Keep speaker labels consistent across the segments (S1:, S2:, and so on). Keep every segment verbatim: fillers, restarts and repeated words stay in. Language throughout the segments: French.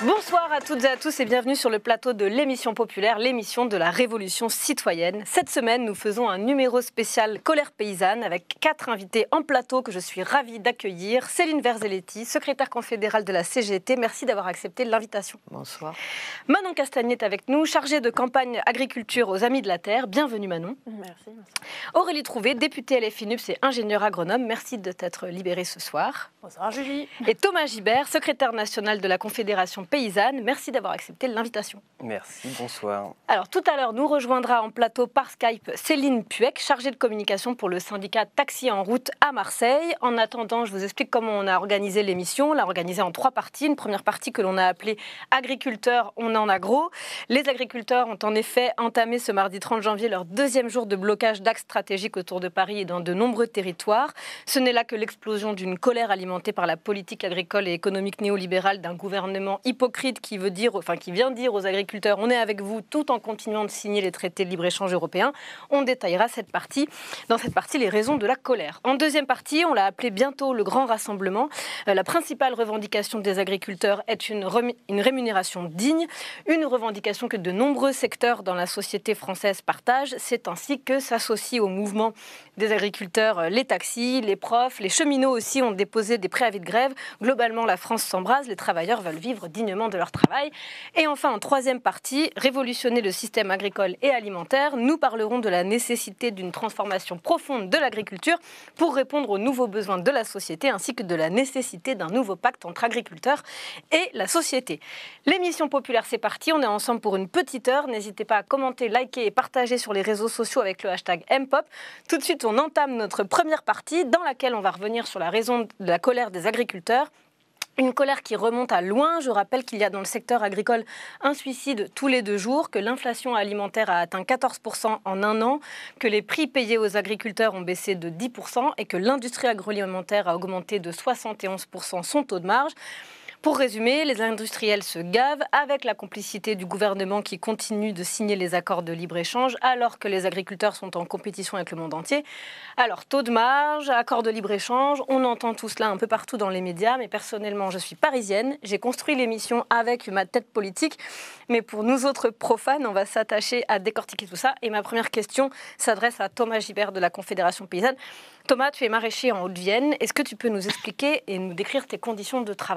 S1: Bonsoir à toutes et à tous et bienvenue sur le plateau de l'émission populaire, l'émission de la Révolution citoyenne. Cette semaine, nous faisons un numéro spécial Colère paysanne avec quatre invités en plateau que je suis ravie d'accueillir. Céline Verzelletti, secrétaire confédérale de la C G T, merci d'avoir accepté l'invitation.
S2: Bonsoir.
S1: Manon Castagnet est avec nous, chargée de campagne agriculture aux Amis de la Terre. Bienvenue Manon.
S2: Merci.
S1: Aurélie Trouvé, députée L F I N U P S et ingénieure agronome. Merci de t'être libérée ce soir.
S2: Bonsoir Julie.
S1: Et Thomas Gibert, secrétaire national de la Confédération paysanne. Merci d'avoir accepté l'invitation.
S3: Merci, bonsoir.
S1: Alors tout à l'heure, nous rejoindra en plateau par Skype Céline Puech, chargée de communication pour le syndicat Taxi en route à Marseille. En attendant, je vous explique comment on a organisé l'émission. On l'a organisée en trois parties. Une première partie que l'on a appelée Agriculteurs, on en agro. Les agriculteurs ont en effet entamé ce mardi trente janvier leur deuxième jour de blocage d'axes stratégiques autour de Paris et dans de nombreux territoires. Ce n'est là que l'explosion d'une colère alimentée par la politique agricole et économique néolibérale d'un gouvernement hypocrite qui veut dire, enfin qui vient dire aux agriculteurs on est avec vous tout en continuant de signer les traités de libre-échange européens. On détaillera cette partie, dans cette partie les raisons de la colère. En deuxième partie, on l'a appelé bientôt le grand rassemblement. Euh, la principale revendication des agriculteurs est une, une rémunération digne, une revendication que de nombreux secteurs dans la société française partagent. C'est ainsi que s'associent au mouvement des agriculteurs les taxis, les profs, les cheminots aussi ont déposé des préavis de grève. Globalement, la France s'embrase, les travailleurs veulent vivre dignement de leur travail. Et enfin, en troisième partie, révolutionner le système agricole et alimentaire. Nous parlerons de la nécessité d'une transformation profonde de l'agriculture pour répondre aux nouveaux besoins de la société, ainsi que de la nécessité d'un nouveau pacte entre agriculteurs et la société. L'émission populaire, c'est parti. On est ensemble pour une petite heure. N'hésitez pas à commenter, liker et partager sur les réseaux sociaux avec le hashtag M Pop. Tout de suite, on entame notre première partie dans laquelle on va revenir sur la raison de la colère des agriculteurs. Une colère qui remonte à loin. Je rappelle qu'il y a dans le secteur agricole un suicide tous les deux jours, que l'inflation alimentaire a atteint quatorze pour cent en un an, que les prix payés aux agriculteurs ont baissé de dix pour cent et que l'industrie agroalimentaire a augmenté de soixante et onze pour cent son taux de marge. Pour résumer, les industriels se gavent avec la complicité du gouvernement qui continue de signer les accords de libre-échange alors que les agriculteurs sont en compétition avec le monde entier. Alors, taux de marge, accords de libre-échange, on entend tout cela un peu partout dans les médias, mais personnellement, je suis parisienne. J'ai construit l'émission avec ma tête politique, mais pour nous autres profanes, on va s'attacher à décortiquer tout ça. Et ma première question s'adresse à Thomas Gibert de la Confédération paysanne. Thomas, tu es maraîcher en Haute-Vienne. Est-ce que tu peux nous expliquer et nous décrire tes conditions de travail ?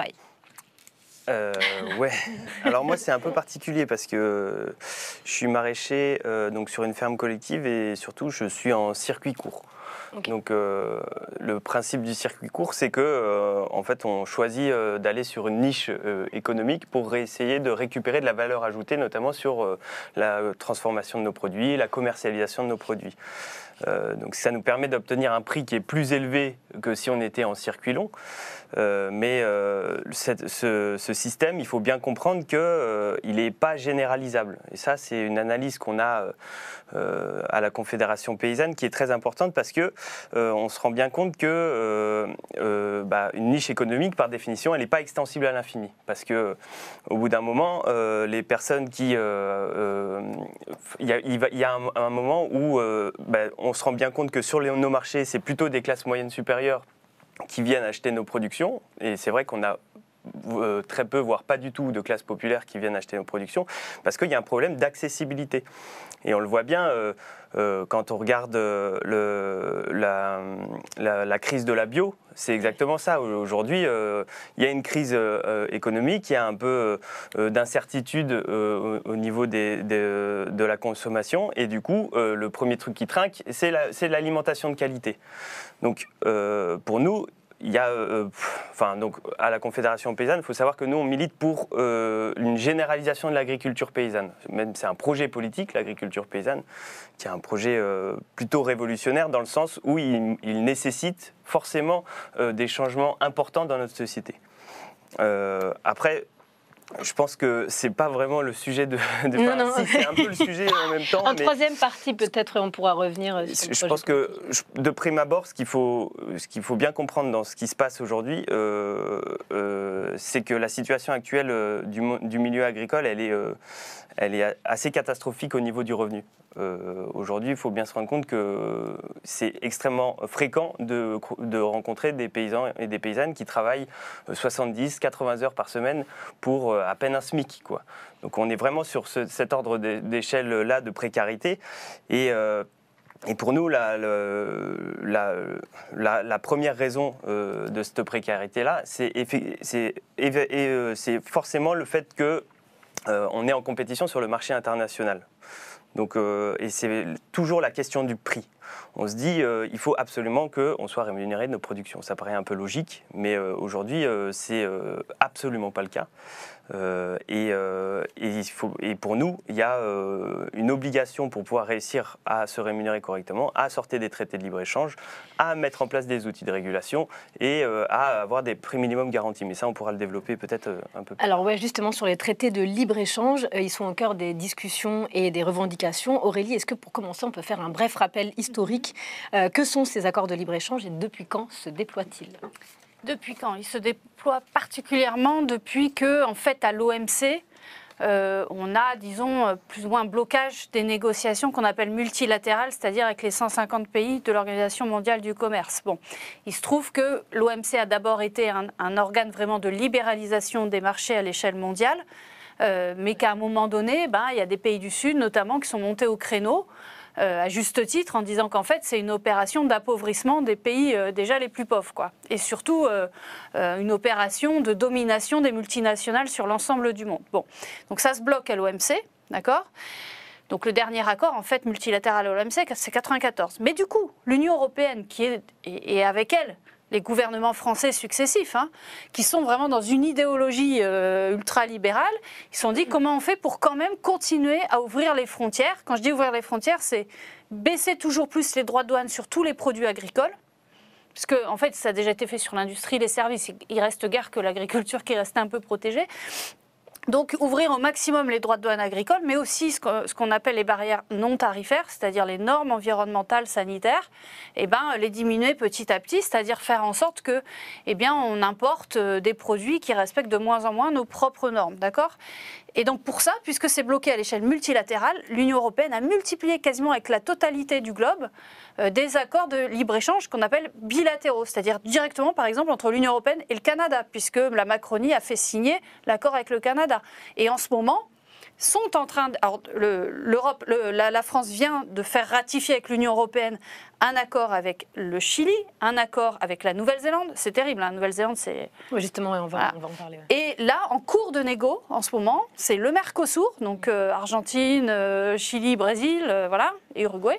S3: Euh, ouais, alors moi c'est un peu particulier parce que je suis maraîcher euh, donc sur une ferme collective et surtout je suis en circuit court. Okay. Donc euh, le principe du circuit court, c'est que euh, en fait on choisit euh, d'aller sur une niche euh, économique pour essayer de récupérer de la valeur ajoutée, notamment sur euh, la transformation de nos produits, la commercialisation de nos produits. Euh, donc ça nous permet d'obtenir un prix qui est plus élevé que si on était en circuit long. Euh, mais euh, cette, ce, ce système, il faut bien comprendre qu'il euh, n'est pas généralisable. Et ça, c'est une analyse qu'on a euh, à la Confédération paysanne qui est très importante parce qu'on euh, se rend bien compte que euh, euh, bah, une niche économique, par définition, elle n'est pas extensible à l'infini. Parce qu'au bout d'un moment, euh, les personnes qui... Il euh, euh, y, y, y a un, un moment où euh, bah, on se rend bien compte que sur les, nos marchés, c'est plutôt des classes moyennes supérieures qui viennent acheter nos productions. Et c'est vrai qu'on a euh, très peu, voire pas du tout, de classes populaires qui viennent acheter nos productions, parce qu'il y a un problème d'accessibilité. Et on le voit bien euh, euh, quand on regarde euh, le, la, la, la crise de la bio. C'est exactement ça. Aujourd'hui, euh, il y a une crise euh, économique, il y a un peu euh, d'incertitude euh, au, au niveau des, des, de la consommation. Et du coup, euh, le premier truc qui trinque, c'est la, c'est l'alimentation de qualité. Donc, euh, pour nous, il y a, euh, enfin, donc, à la Confédération paysanne, il faut savoir que nous, on milite pour euh, une généralisation de l'agriculture paysanne. Même c'est un projet politique, l'agriculture paysanne, qui est un projet euh, plutôt révolutionnaire dans le sens où il, il nécessite forcément euh, des changements importants dans notre société. Euh, après, je pense que c'est pas vraiment le sujet de. de
S1: non, non.
S3: Si, c'est un peu le sujet en même temps.
S1: En
S3: mais
S1: troisième partie, peut-être, on pourra revenir. Sur
S3: je pense que, de prime abord, ce qu'il faut, ce qu'il faut bien comprendre dans ce qui se passe aujourd'hui, euh, euh, c'est que la situation actuelle euh, du, du milieu agricole, elle est, euh, elle est assez catastrophique au niveau du revenu. Euh, aujourd'hui, il faut bien se rendre compte que c'est extrêmement fréquent de, de rencontrer des paysans et des paysannes qui travaillent soixante-dix à quatre-vingts heures par semaine pour pour à peine un SMIC, quoi. Donc on est vraiment sur ce, cet ordre d'échelle-là de précarité. Et, euh, et pour nous, la, la, la, la première raison euh, de cette précarité-là, c'est forcément le fait qu'on euh, est en compétition sur le marché international. Donc, euh, et c'est toujours la question du prix. On se dit euh, il faut absolument qu'on soit rémunéré de nos productions. Ça paraît un peu logique, mais euh, aujourd'hui, euh, c'est euh, absolument pas le cas. Euh, et, euh, et, il faut, et pour nous, il y a euh, une obligation pour pouvoir réussir à se rémunérer correctement, à sortir des traités de libre-échange, à mettre en place des outils de régulation et euh, à avoir des prix minimums garantis. Mais ça, on pourra le développer peut-être euh, un peu plus.
S1: Alors ouais, justement, sur les traités de libre-échange, euh, ils sont au cœur des discussions et des revendications. Aurélie, est-ce que pour commencer, on peut faire un bref rappel historique? euh, Que sont ces accords de libre-échange et depuis quand se déploient-ils?
S2: Depuis quand? Il se déploie particulièrement depuis que, en fait, à l'O M C, euh, on a, disons, plus ou moins un blocage des négociations qu'on appelle multilatérales, c'est-à-dire avec les cent cinquante pays de l'Organisation mondiale du commerce. Bon, il se trouve que l'O M C a d'abord été un, un organe vraiment de libéralisation des marchés à l'échelle mondiale, euh, mais qu'à un moment donné, ben, il y a des pays du Sud, notamment, qui sont montés au créneau, Euh, à juste titre, en disant qu'en fait, c'est une opération d'appauvrissement des pays euh, déjà les plus pauvres, quoi. Et surtout, euh, euh, une opération de domination des multinationales sur l'ensemble du monde. Bon, donc ça se bloque à l'O M C, d'accord ? Donc le dernier accord, en fait, multilatéral à l'O M C, c'est quatre-vingt-quatorze. Mais du coup, l'Union européenne, qui est, et, et avec elle, les gouvernements français successifs, hein, qui sont vraiment dans une idéologie euh, ultralibérale, ils se sont dit comment on fait pour quand même continuer à ouvrir les frontières. Quand je dis ouvrir les frontières, c'est baisser toujours plus les droits de douane sur tous les produits agricoles, parce que en fait, ça a déjà été fait sur l'industrie, les services, il reste guère que l'agriculture qui reste un peu protégée. Donc, ouvrir au maximum les droits de douane agricoles, mais aussi ce qu'on appelle les barrières non tarifaires, c'est-à-dire les normes environnementales, sanitaires, eh ben, les diminuer petit à petit, c'est-à-dire faire en sorte que, eh bien, on importe des produits qui respectent de moins en moins nos propres normes, d'accord ? Et donc, pour ça, puisque c'est bloqué à l'échelle multilatérale, l'Union européenne a multiplié quasiment avec la totalité du globe euh, des accords de libre-échange qu'on appelle bilatéraux, c'est-à-dire directement, par exemple, entre l'Union européenne et le Canada, puisque la Macronie a fait signer l'accord avec le Canada. Et en ce moment, sont en train de, alors le, l'Europe, le, la, la France vient de faire ratifier avec l'Union européenne un accord avec le Chili, un accord avec la Nouvelle-Zélande. C'est terrible, la hein, Nouvelle-Zélande, c'est...
S1: Oui, justement, on va, voilà. on va en parler. Ouais.
S2: Et là, en cours de négo, en ce moment, c'est le Mercosur, donc euh, Argentine, euh, Chili, Brésil, euh, voilà, et Uruguay,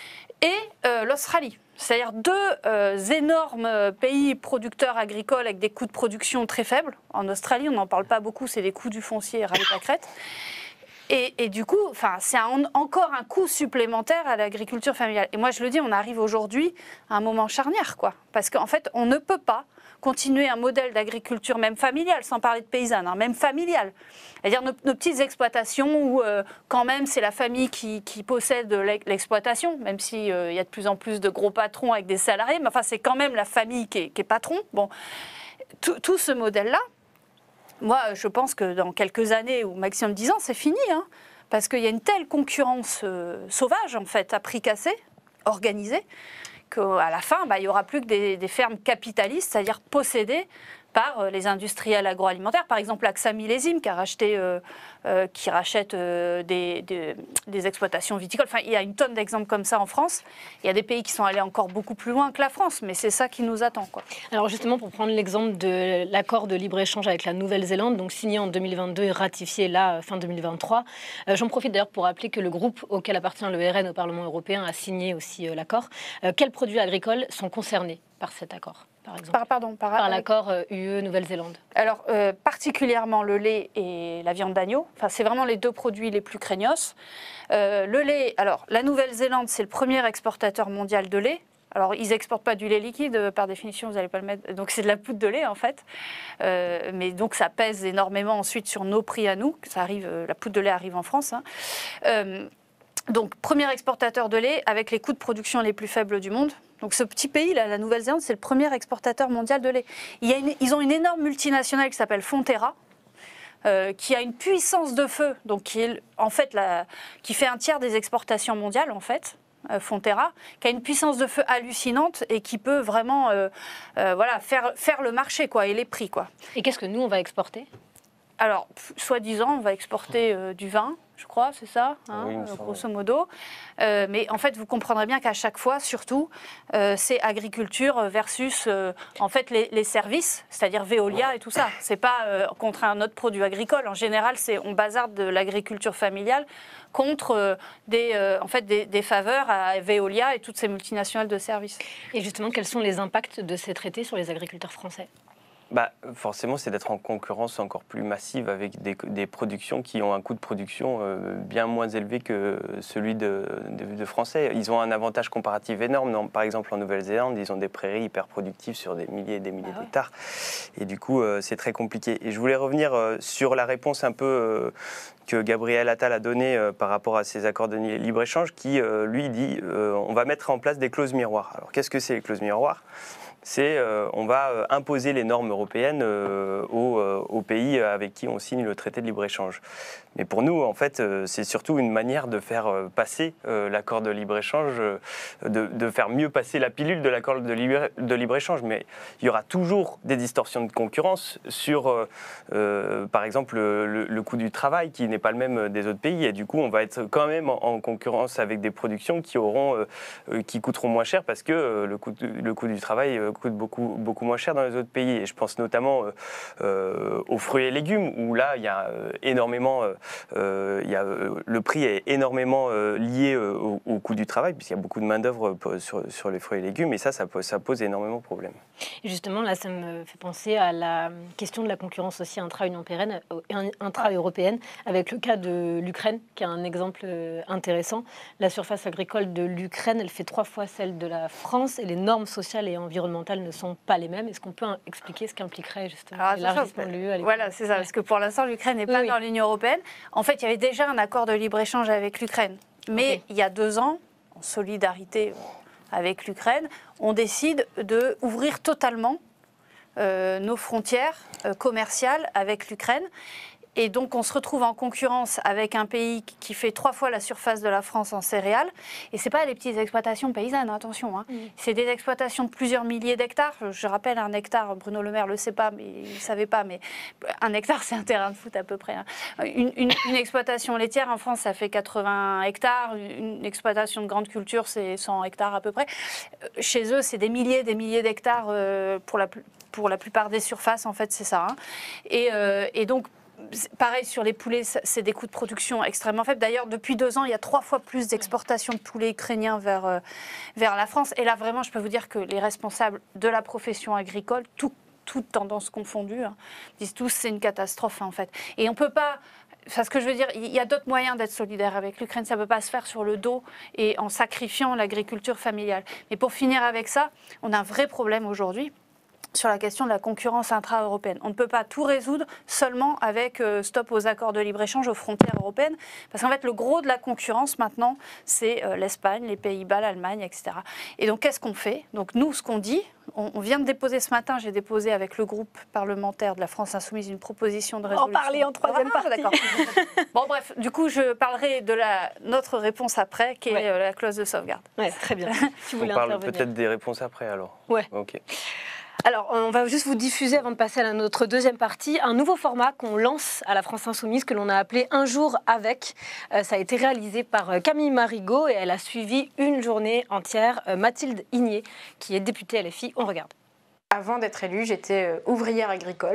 S2: et euh, l'Australie. C'est-à-dire deux euh, énormes pays producteurs agricoles avec des coûts de production très faibles. En Australie, on n'en parle pas beaucoup, c'est des coûts du foncier ravés à crête. Et, et du coup, c'est un, encore un coût supplémentaire à l'agriculture familiale. Et moi, je le dis, on arrive aujourd'hui à un moment charnière, quoi. Parce qu'en fait, on ne peut pas continuer un modèle d'agriculture, même familiale, sans parler de paysanne, hein, même familiale. C'est-à-dire nos, nos petites exploitations où, euh, quand même, c'est la famille qui, qui possède l'exploitation, même s'il euh, y a de plus en plus de gros patrons avec des salariés, mais enfin, c'est quand même la famille qui est, qui est patron. Bon, tout, tout ce modèle-là, moi, je pense que dans quelques années, ou maximum dix ans, c'est fini, hein, parce qu'il y a une telle concurrence euh, sauvage, en fait, à prix cassé, organisée, qu'à la fin, bah, il n'y aura plus que des, des fermes capitalistes, c'est-à-dire possédées par les industriels agroalimentaires. Par exemple, Axa Millésime, qui, a racheté, euh, euh, qui rachète euh, des, des, des exploitations viticoles. Enfin, il y a une tonne d'exemples comme ça en France. Il y a des pays qui sont allés encore beaucoup plus loin que la France, mais c'est ça qui nous attend, quoi.
S1: Alors justement, pour prendre l'exemple de l'accord de libre-échange avec la Nouvelle-Zélande, donc signé en deux mille vingt-deux et ratifié là, fin deux mille vingt-trois, euh, j'en profite d'ailleurs pour rappeler que le groupe auquel appartient le R N au Parlement européen a signé aussi euh, l'accord. Euh, quels produits agricoles sont concernés par cet accord ? Par, exemple,
S2: par, pardon, par,
S1: par l'accord euh, U E Nouvelle-Zélande.
S2: Alors, euh, particulièrement le lait et la viande d'agneau. Enfin, c'est vraiment les deux produits les plus craignos. Euh, le lait, alors, la Nouvelle-Zélande, c'est le premier exportateur mondial de lait. Alors, ils n'exportent pas du lait liquide, par définition, vous n'allez pas le mettre. Donc, c'est de la poudre de lait, en fait. Euh, mais donc, ça pèse énormément ensuite sur nos prix à nous. Ça arrive, la poudre de lait arrive en France, hein. Euh, donc, premier exportateur de lait avec les coûts de production les plus faibles du monde. Donc ce petit pays, là, la Nouvelle-Zélande, c'est le premier exportateur mondial de lait. Il y a une, ils ont une énorme multinationale qui s'appelle Fonterra, euh, qui a une puissance de feu, donc qui, est, en fait, la, qui fait un tiers des exportations mondiales, en fait, euh, Fonterra, qui a une puissance de feu hallucinante et qui peut vraiment euh, euh, voilà, faire, faire le marché, quoi, et les prix, quoi.
S1: Et qu'est-ce que nous, on va exporter ?
S2: Alors, soi-disant, on va exporter euh, du vin, je crois, c'est ça, hein,
S3: oui,
S2: euh, grosso modo. Euh, mais en fait, vous comprendrez bien qu'à chaque fois, surtout, euh, c'est agriculture versus euh, en fait les, les services, c'est-à-dire Veolia et tout ça. C'est pas euh, contre un autre produit agricole. En général, c'est on bazarde de l'agriculture familiale contre euh, des, euh, en fait, des, des faveurs à Veolia et toutes ces multinationales de services.
S1: Et justement, quels sont les impacts de ces traités sur les agriculteurs français ?
S3: Bah, forcément, c'est d'être en concurrence encore plus massive avec des, des productions qui ont un coût de production euh, bien moins élevé que celui de, de, de Français. Ils ont un avantage comparatif énorme. Non, par exemple, en Nouvelle-Zélande, ils ont des prairies hyper productives sur des milliers et des milliers ah ouais. d'hectares. Et du coup, euh, c'est très compliqué. Et je voulais revenir euh, sur la réponse un peu euh, que Gabriel Attal a donnée euh, par rapport à ces accords de libre-échange qui, euh, lui, dit euh, on va mettre en place des clauses miroirs. Alors, qu'est-ce que c'est les clauses miroirs ? C'est euh, on va euh, imposer les normes européennes euh, aux, euh, aux pays avec qui on signe le traité de libre-échange. Mais pour nous, en fait, euh, c'est surtout une manière de faire euh, passer euh, l'accord de libre-échange, euh, de, de faire mieux passer la pilule de l'accord de, libre, de libre-échange. Mais il y aura toujours des distorsions de concurrence sur, euh, euh, par exemple, le, le coût du travail qui n'est pas le même des autres pays. Et du coup, on va être quand même en, en concurrence avec des productions qui, auront, euh, qui coûteront moins cher parce que euh, le, coût, le coût du travail euh, coûte beaucoup, beaucoup moins cher dans les autres pays. Et je pense notamment euh, euh, aux fruits et légumes, où là, il y a euh, énormément... Euh, euh, il y a, euh, le prix est énormément euh, lié euh, au, au coût du travail, puisqu'il y a beaucoup de main-d'œuvre sur, sur les fruits et légumes, et ça, ça pose, ça pose énormément de problèmes.
S1: Et justement, là, ça me fait penser à la question de la concurrence aussi intra-Union pérenne, intra-européenne, avec le cas de l'Ukraine, qui est un exemple intéressant. La surface agricole de l'Ukraine, elle fait trois fois celle de la France, et les normes sociales et environnementales ne sont pas les mêmes. Est-ce qu'on peut expliquer ce qu'impliquerait justement l'élargissement de l'U E à l'Ukraine ?
S2: Voilà, c'est ça, parce que pour l'instant, l'Ukraine n'est pas oui, dans oui. l'Union européenne. En fait, il y avait déjà un accord de libre-échange avec l'Ukraine. Mais okay. il y a deux ans, en solidarité avec l'Ukraine, on décide d'ouvrir totalement euh, nos frontières euh, commerciales avec l'Ukraine. Et donc, on se retrouve en concurrence avec un pays qui fait trois fois la surface de la France en céréales. Et ce n'est pas des petites exploitations paysannes, attention. Hein. Mmh. C'est des exploitations de plusieurs milliers d'hectares. Je rappelle, un hectare, Bruno Le Maire ne le sait pas, mais il ne savait pas, mais un hectare, c'est un terrain de foot à peu près. Hein. Une, une, une exploitation laitière en France, ça fait quatre-vingts hectares. Une exploitation de grande culture, c'est cent hectares à peu près. Chez eux, c'est des milliers et des milliers d'hectares euh, pour, la, pour la plupart des surfaces, en fait, c'est ça. Hein. Et, euh, et donc, pareil, sur les poulets, c'est des coûts de production extrêmement faibles. D'ailleurs, depuis deux ans, il y a trois fois plus d'exportations de poulets ukrainiens vers, euh, vers la France. Et là, vraiment, je peux vous dire que les responsables de la profession agricole, tout, toutes tendances confondues, hein, disent tous c'est une catastrophe, hein, en fait. Et on ne peut pas... Enfin, ce que je veux dire, il y a d'autres moyens d'être solidaire avec l'Ukraine. Ça ne peut pas se faire sur le dos et en sacrifiant l'agriculture familiale. Mais pour finir avec ça, on a un vrai problème aujourd'hui sur la question de la concurrence intra-européenne. On ne peut pas tout résoudre seulement avec euh, stop aux accords de libre-échange aux frontières européennes, parce qu'en fait, le gros de la concurrence maintenant, c'est euh, l'Espagne, les Pays-Bas, l'Allemagne, et cetera. Et donc, qu'est-ce qu'on fait ? Donc, nous, ce qu'on dit, on, on vient de déposer ce matin, j'ai déposé avec le groupe parlementaire de la France Insoumise une proposition de résolution.
S1: En parler en troisième
S2: ah,
S1: partie.
S2: D'accord. Bon, bref, du coup, je parlerai de la, notre réponse après, qui ouais. est euh, la clause de sauvegarde.
S1: Ouais, très bien.
S3: Si vous on parle peut-être des réponses après, alors.
S1: Ouais.
S3: Ok.
S1: Alors, on va juste vous diffuser, avant de passer à notre deuxième partie, un nouveau format qu'on lance à la France Insoumise, que l'on a appelé Un jour avec. Euh, ça a été réalisé par Camille Marigot et elle a suivi une journée entière euh, Mathilde Igné, qui est députée L F I. On regarde.
S4: Avant d'être élue, j'étais euh, ouvrière agricole.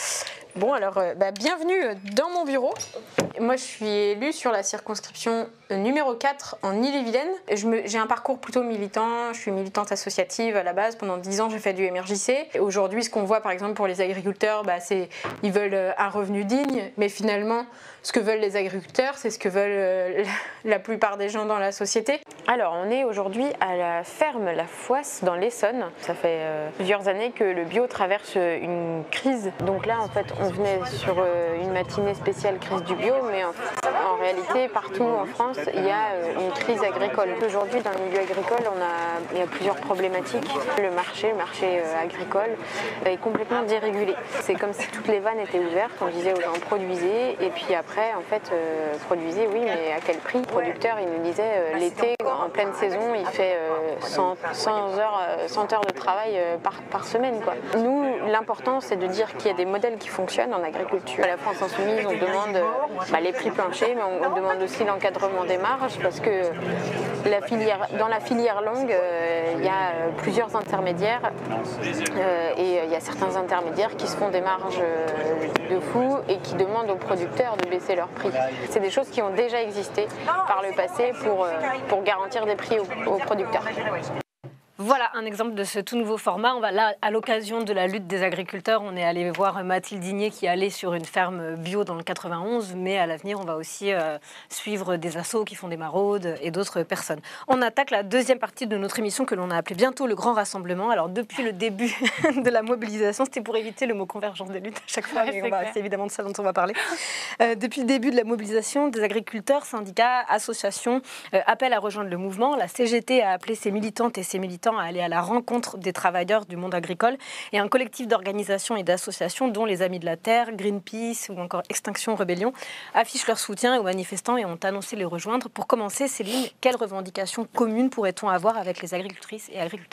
S4: Bon, alors, euh, bah, bienvenue dans mon bureau. Moi, je suis élue sur la circonscription numéro quatre en Ille-et-Vilaine. Je me, j'ai un parcours plutôt militant, je suis militante associative à la base. Pendant dix ans, j'ai fait du M R J C. Et aujourd'hui, ce qu'on voit, par exemple, pour les agriculteurs, bah, c'est ils veulent un revenu digne, mais finalement, ce que veulent les agriculteurs, c'est ce que veulent euh, la plupart des gens dans la société. Alors, on est aujourd'hui à la ferme La Foisse dans l'Essonne. Ça fait euh, plusieurs années que le bio traverse une crise. Donc là, en fait, on venait sur euh, une matinée spéciale crise du bio, mais en, en réalité, partout en France, il y a euh, une crise agricole. Aujourd'hui, dans le milieu agricole, on a, il y a plusieurs problématiques. Le marché, le marché euh, agricole, est complètement dérégulé. C'est comme si toutes les vannes étaient ouvertes. On disait aux gens produisez, et puis après, en fait, euh, produisez, oui, mais à quel prix ? Le producteur, il nous disait euh, l'été, en pleine saison, il fait euh, cent, cent, heures, cent heures de travail euh, par, par semaine, quoi. Nous, l'important, c'est de dire qu'il y a des modèles qui fonctionnent en agriculture. À la France Insoumise, on demande bah, les prix planchers, mais on, on demande aussi l'encadrement des marges, parce que la filière, dans la filière longue, euh, il y a plusieurs intermédiaires, euh, et il y a certains intermédiaires qui se font des marges de fou et qui demandent aux producteurs de baisser leurs prix. C'est des choses qui ont déjà existé par le passé pour, euh, pour garantir des prix aux, aux producteurs.
S1: Voilà un exemple de ce tout nouveau format. On va là, à l'occasion de la lutte des agriculteurs, on est allé voir Mathilde Digné qui allait sur une ferme bio dans le quatre-vingt-onze, mais à l'avenir, on va aussi euh, suivre des assos qui font des maraudes et d'autres personnes. On attaque la deuxième partie de notre émission que l'on a appelée bientôt le Grand Rassemblement. Alors depuis le début de la mobilisation, c'était pour éviter le mot convergence des luttes à chaque fois, mais c'est évidemment de ça dont on va parler. Euh, depuis le début de la mobilisation, des agriculteurs, syndicats, associations euh, appellent à rejoindre le mouvement. La C G T a appelé ses militantes et ses militants à aller à la rencontre des travailleurs du monde agricole, et un collectif d'organisations et d'associations dont les Amis de la Terre, Greenpeace ou encore Extinction Rebellion affichent leur soutien aux manifestants et ont annoncé les rejoindre. Pour commencer, Céline, quelles revendications communes pourrait-on avoir avec les agricultrices et agriculteurs ?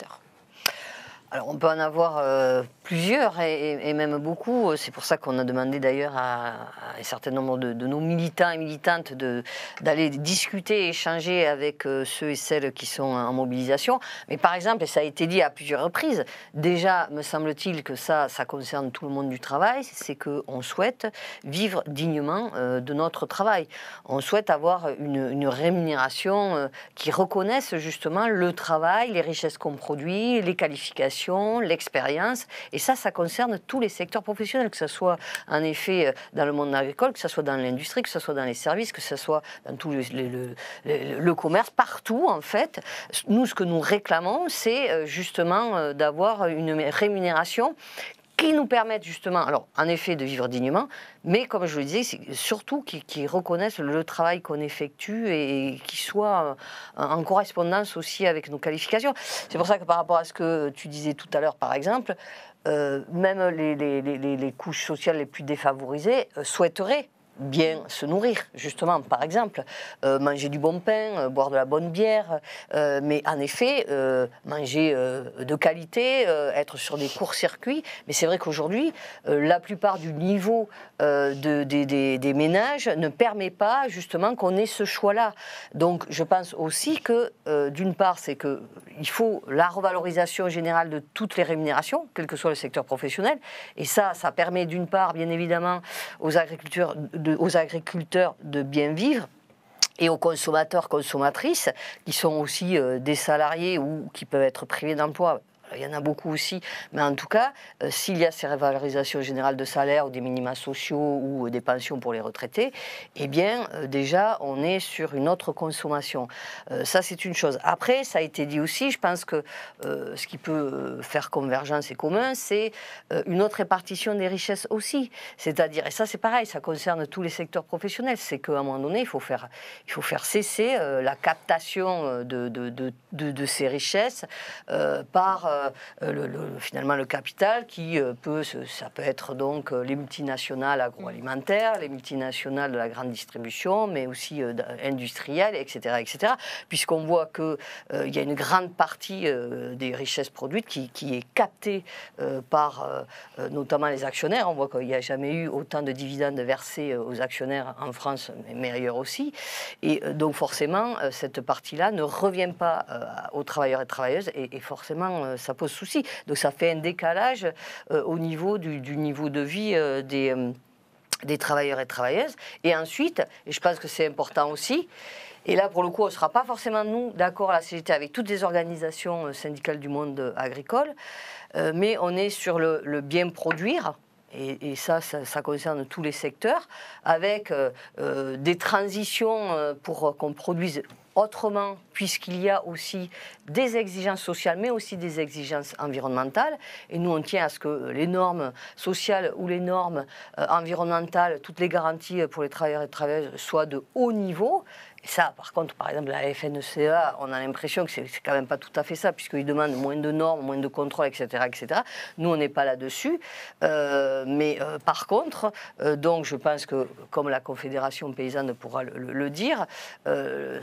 S5: Alors on peut en avoir euh, plusieurs et, et même beaucoup. C'est pour ça qu'on a demandé d'ailleurs à, à un certain nombre de, de nos militants et militantes de, d'aller discuter et échanger avec euh, ceux et celles qui sont en mobilisation. Mais par exemple, et ça a été dit à plusieurs reprises, déjà me semble-t-il que ça, ça concerne tout le monde du travail, c'est qu'on souhaite vivre dignement euh, de notre travail. On souhaite avoir une, une rémunération euh, qui reconnaisse justement le travail, les richesses qu'on produit, les qualifications, l'expérience, et ça, ça concerne tous les secteurs professionnels, que ce soit en effet dans le monde agricole, que ce soit dans l'industrie, que ce soit dans les services, que ce soit dans tout le, le, le, le commerce, partout en fait. Nous, ce que nous réclamons, c'est justement d'avoir une rémunération qui nous permettent justement, alors en effet, de vivre dignement, mais comme je le disais, c'est surtout qui, qui reconnaissent le travail qu'on effectue et qui soit en correspondance aussi avec nos qualifications. C'est pour ça que par rapport à ce que tu disais tout à l'heure, par exemple, euh, même les, les, les, les couches sociales les plus défavorisées euh, souhaiteraient bien se nourrir, justement, par exemple, euh, manger du bon pain, euh, boire de la bonne bière, euh, mais en effet, euh, manger euh, de qualité, euh, être sur des courts-circuits. Mais c'est vrai qu'aujourd'hui, euh, la plupart du niveau euh, de, de, de, des ménages ne permet pas, justement, qu'on ait ce choix-là. Donc, je pense aussi que, euh, d'une part, c'est qu'il faut la revalorisation générale de toutes les rémunérations, quel que soit le secteur professionnel, et ça, ça permet, d'une part, bien évidemment, aux agriculteurs De, aux agriculteurs de bien vivre et aux consommateurs, consommatrices, qui sont aussi euh, des salariés ou qui peuvent être privés d'emploi. Il y en a beaucoup aussi, mais en tout cas, euh, s'il y a ces revalorisations générales de salaire ou des minima sociaux ou euh, des pensions pour les retraités, eh bien, euh, déjà, on est sur une autre consommation. Euh, ça, c'est une chose. Après, ça a été dit aussi, je pense que euh, ce qui peut faire convergence et commun, c'est euh, une autre répartition des richesses aussi. C'est-à-dire, et ça, c'est pareil, ça concerne tous les secteurs professionnels, c'est qu'à un moment donné, il faut faire, il faut faire cesser euh, la captation de, de, de, de, de ces richesses euh, par... Euh, Le, le, finalement le capital qui euh, peut, ça peut être donc euh, les multinationales agroalimentaires, les multinationales de la grande distribution, mais aussi euh, industrielles, et cetera, et cetera. Puisqu'on voit qu'il euh, y a une grande partie euh, des richesses produites qui, qui est captée euh, par euh, notamment les actionnaires. On voit qu'il n'y a jamais eu autant de dividendes versés aux actionnaires en France, mais ailleurs aussi. Et euh, donc forcément, euh, cette partie-là ne revient pas euh, aux travailleurs et travailleuses, et, et forcément, euh, ça pose souci. Donc ça fait un décalage euh, au niveau du, du niveau de vie euh, des, euh, des travailleurs et travailleuses. Et ensuite, et je pense que c'est important aussi, et là pour le coup on ne sera pas forcément nous d'accord à la C G T avec toutes les organisations syndicales du monde agricole, euh, mais on est sur le, le bien produire. Et, et ça, ça, ça concerne tous les secteurs, avec euh, euh, des transitions euh, pour qu'on produise autrement, puisqu'il y a aussi des exigences sociales, mais aussi des exigences environnementales. Et nous, on tient à ce que les normes sociales ou les normes euh, environnementales, toutes les garanties pour les travailleurs et travailleuses soient de haut niveau. Et ça, par contre, par exemple, la F N C A, on a l'impression que c'est quand même pas tout à fait ça, puisqu'ils demandent moins de normes, moins de contrôles, et cetera, et cetera. Nous, on n'est pas là-dessus. Euh, mais euh, par contre, euh, donc, je pense que, comme la Confédération paysanne pourra le, le, le dire, euh, ce,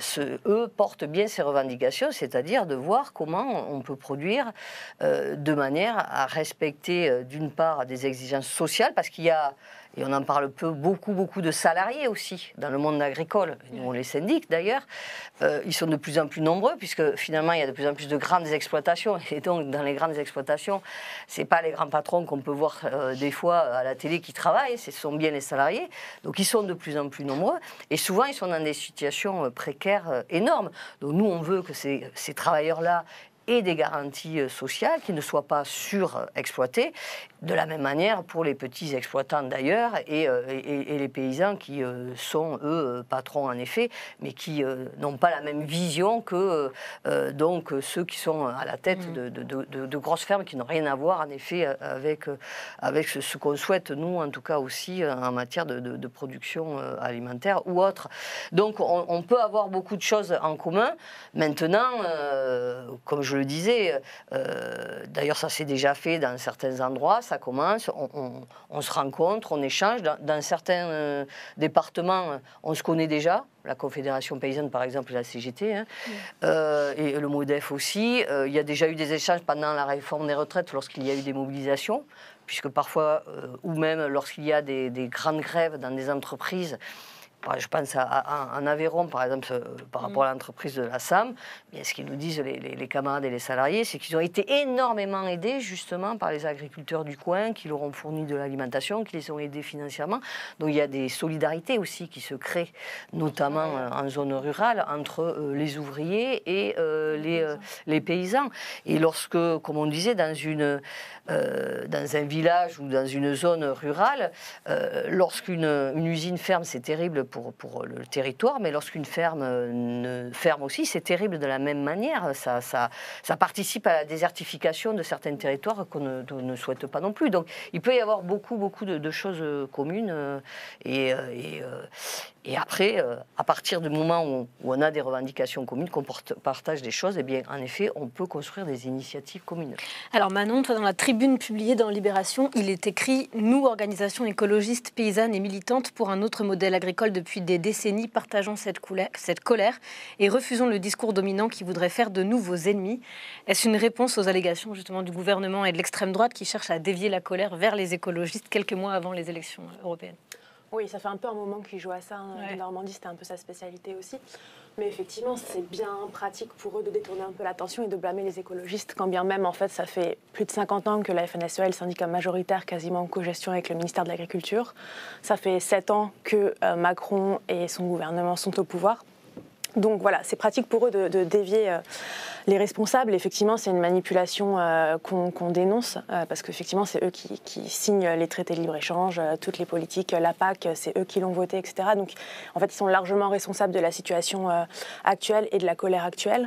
S5: eux portent bien ces revendications, c'est-à-dire de voir comment on peut produire euh, de manière à respecter euh, d'une part des exigences sociales, parce qu'il y a, et on en parle peu, beaucoup, beaucoup de salariés aussi dans le monde agricole, nous on les syndique d'ailleurs, euh, ils sont de plus en plus nombreux, puisque finalement il y a de plus en plus de grandes exploitations, et donc dans les grandes exploitations, c'est pas les grands patrons qu'on peut voir euh, des fois à la télé qui travaillent, ce sont bien les salariés, donc ils sont de plus en plus nombreux, et souvent ils sont dans des situations précaires euh, énormes. Donc nous on veut que ces, ces travailleurs-là et des garanties sociales qui ne soient pas surexploités, de la même manière pour les petits exploitants d'ailleurs, et, et, et les paysans qui euh, sont, eux, patrons en effet, mais qui euh, n'ont pas la même vision que euh, donc, ceux qui sont à la tête mmh. de, de, de, de grosses fermes qui n'ont rien à voir en effet avec, avec ce, ce qu'on souhaite, nous en tout cas aussi, en matière de, de, de production alimentaire ou autre. Donc on, on peut avoir beaucoup de choses en commun. Maintenant, euh, comme je Je le disais, euh, d'ailleurs ça s'est déjà fait dans certains endroits, ça commence, on, on, on se rencontre, on échange. Dans, dans certains euh, départements, on se connaît déjà, la Confédération paysanne par exemple, la C G T, hein, mmh. euh, et le MODEF aussi. Euh, il y a déjà eu des échanges pendant la réforme des retraites lorsqu'il y a eu des mobilisations, puisque parfois, euh, ou même lorsqu'il y a des, des grandes grèves dans des entreprises. Je pense à, à, en Aveyron, par exemple, par rapport à l'entreprise de la S A M, bien, ce qu'ils nous disent les, les, les camarades et les salariés, c'est qu'ils ont été énormément aidés justement par les agriculteurs du coin qui leur ont fourni de l'alimentation, qui les ont aidés financièrement. Donc il y a des solidarités aussi qui se créent, notamment euh, en zone rurale, entre euh, les ouvriers et euh, les, euh, les paysans. Et lorsque, comme on disait, dans, une, euh, dans un village ou dans une zone rurale, euh, lorsqu'une une usine ferme, c'est terrible Pour, pour le territoire, mais lorsqu'une ferme ne ferme aussi, c'est terrible de la même manière. Ça, ça, ça participe à la désertification de certains territoires qu'on ne, ne souhaite pas non plus. Donc, il peut y avoir beaucoup, beaucoup de, de choses communes. Et, et, et après, à partir du moment où, où on a des revendications communes, qu'on porte, partage des choses, eh bien, en effet, on peut construire des initiatives communes.
S1: Alors Manon, toi, dans la tribune publiée dans Libération, il est écrit « Nous, organisations écologistes, paysannes et militantes pour un autre modèle agricole depuis des décennies, partageons cette, couleur, cette colère et refusons le discours dominant qui voudrait faire de nous vos ennemis ». Est-ce une réponse aux allégations justement du gouvernement et de l'extrême droite qui cherchent à dévier la colère vers les écologistes quelques mois avant les élections européennes ?
S6: Oui, ça fait un peu un moment qu'il joue à ça. Hein. Ouais. En Normandie, c'était un peu sa spécialité aussi. Mais effectivement, c'est bien pratique pour eux de détourner un peu l'attention et de blâmer les écologistes, quand bien même, en fait, ça fait plus de cinquante ans que la F N S E A est le syndicat majoritaire quasiment en co-gestion avec le ministère de l'Agriculture. Ça fait sept ans que euh, Macron et son gouvernement sont au pouvoir. Donc voilà, c'est pratique pour eux de, de dévier euh, les responsables. Effectivement, c'est une manipulation euh, qu'on qu'on dénonce, euh, parce qu'effectivement, c'est eux qui, qui signent les traités de libre-échange, euh, toutes les politiques, la P A C, c'est eux qui l'ont voté, et cetera. Donc, en fait, ils sont largement responsables de la situation euh, actuelle et de la colère actuelle.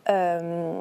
S6: Euh,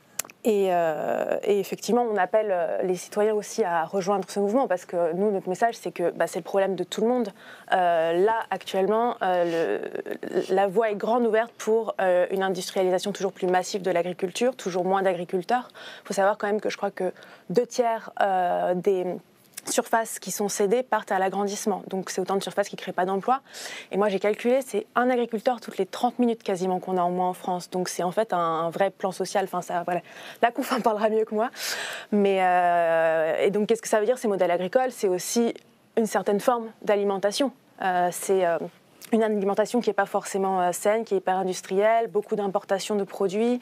S6: Et, euh, et effectivement, on appelle les citoyens aussi à rejoindre ce mouvement parce que nous, notre message, c'est que bah, c'est le problème de tout le monde. Euh, là, actuellement, euh, le, la voie est grande ouverte pour euh, une industrialisation toujours plus massive de l'agriculture, toujours moins d'agriculteurs. Il faut savoir quand même que je crois que deux tiers euh, des surfaces qui sont cédées partent à l'agrandissement. Donc c'est autant de surfaces qui ne créent pas d'emplois. Et moi j'ai calculé, c'est un agriculteur toutes les trente minutes quasiment qu'on a en moins en France. Donc c'est en fait un, un vrai plan social. Enfin, ça, voilà. La conf en parlera mieux que moi. Mais, euh, et donc qu'est-ce que ça veut dire ces modèles agricoles ? C'est aussi une certaine forme d'alimentation. Euh, c'est euh, une alimentation qui n'est pas forcément euh, saine, qui est hyper industrielle, beaucoup d'importations de produits.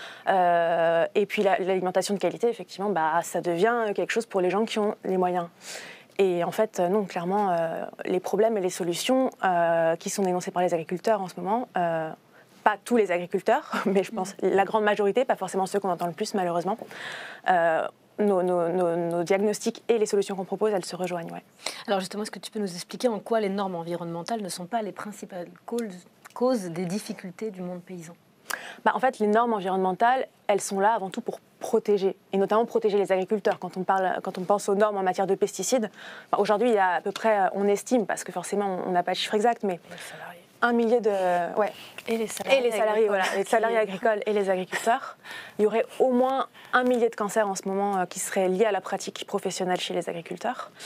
S6: Euh, et puis la, l'alimentation de qualité, effectivement, bah, ça devient quelque chose pour les gens qui ont les moyens. Et en fait, non, clairement, euh, les problèmes et les solutions euh, qui sont dénoncés par les agriculteurs en ce moment, euh, pas tous les agriculteurs, mais je pense la grande majorité, pas forcément ceux qu'on entend le plus malheureusement, euh, Nos, nos, nos, nos diagnostics et les solutions qu'on propose, elles se rejoignent. Ouais.
S1: Alors justement, est-ce que tu peux nous expliquer en quoi les normes environnementales ne sont pas les principales causes des difficultés du monde paysan ?
S6: Bah, en fait, les normes environnementales, elles sont là avant tout pour protéger, et notamment protéger les agriculteurs. Quand on, parle, quand on pense aux normes en matière de pesticides, bah, aujourd'hui, il y a à peu près, on estime, parce que forcément, on n'a pas de chiffre exact, mais un millier de... Ouais.
S2: Et les salariés,
S6: et les salariés, voilà, les salariés agricoles et les agriculteurs. Il y aurait au moins un millier de cancers en ce moment euh, qui seraient liés à la pratique professionnelle chez les agriculteurs.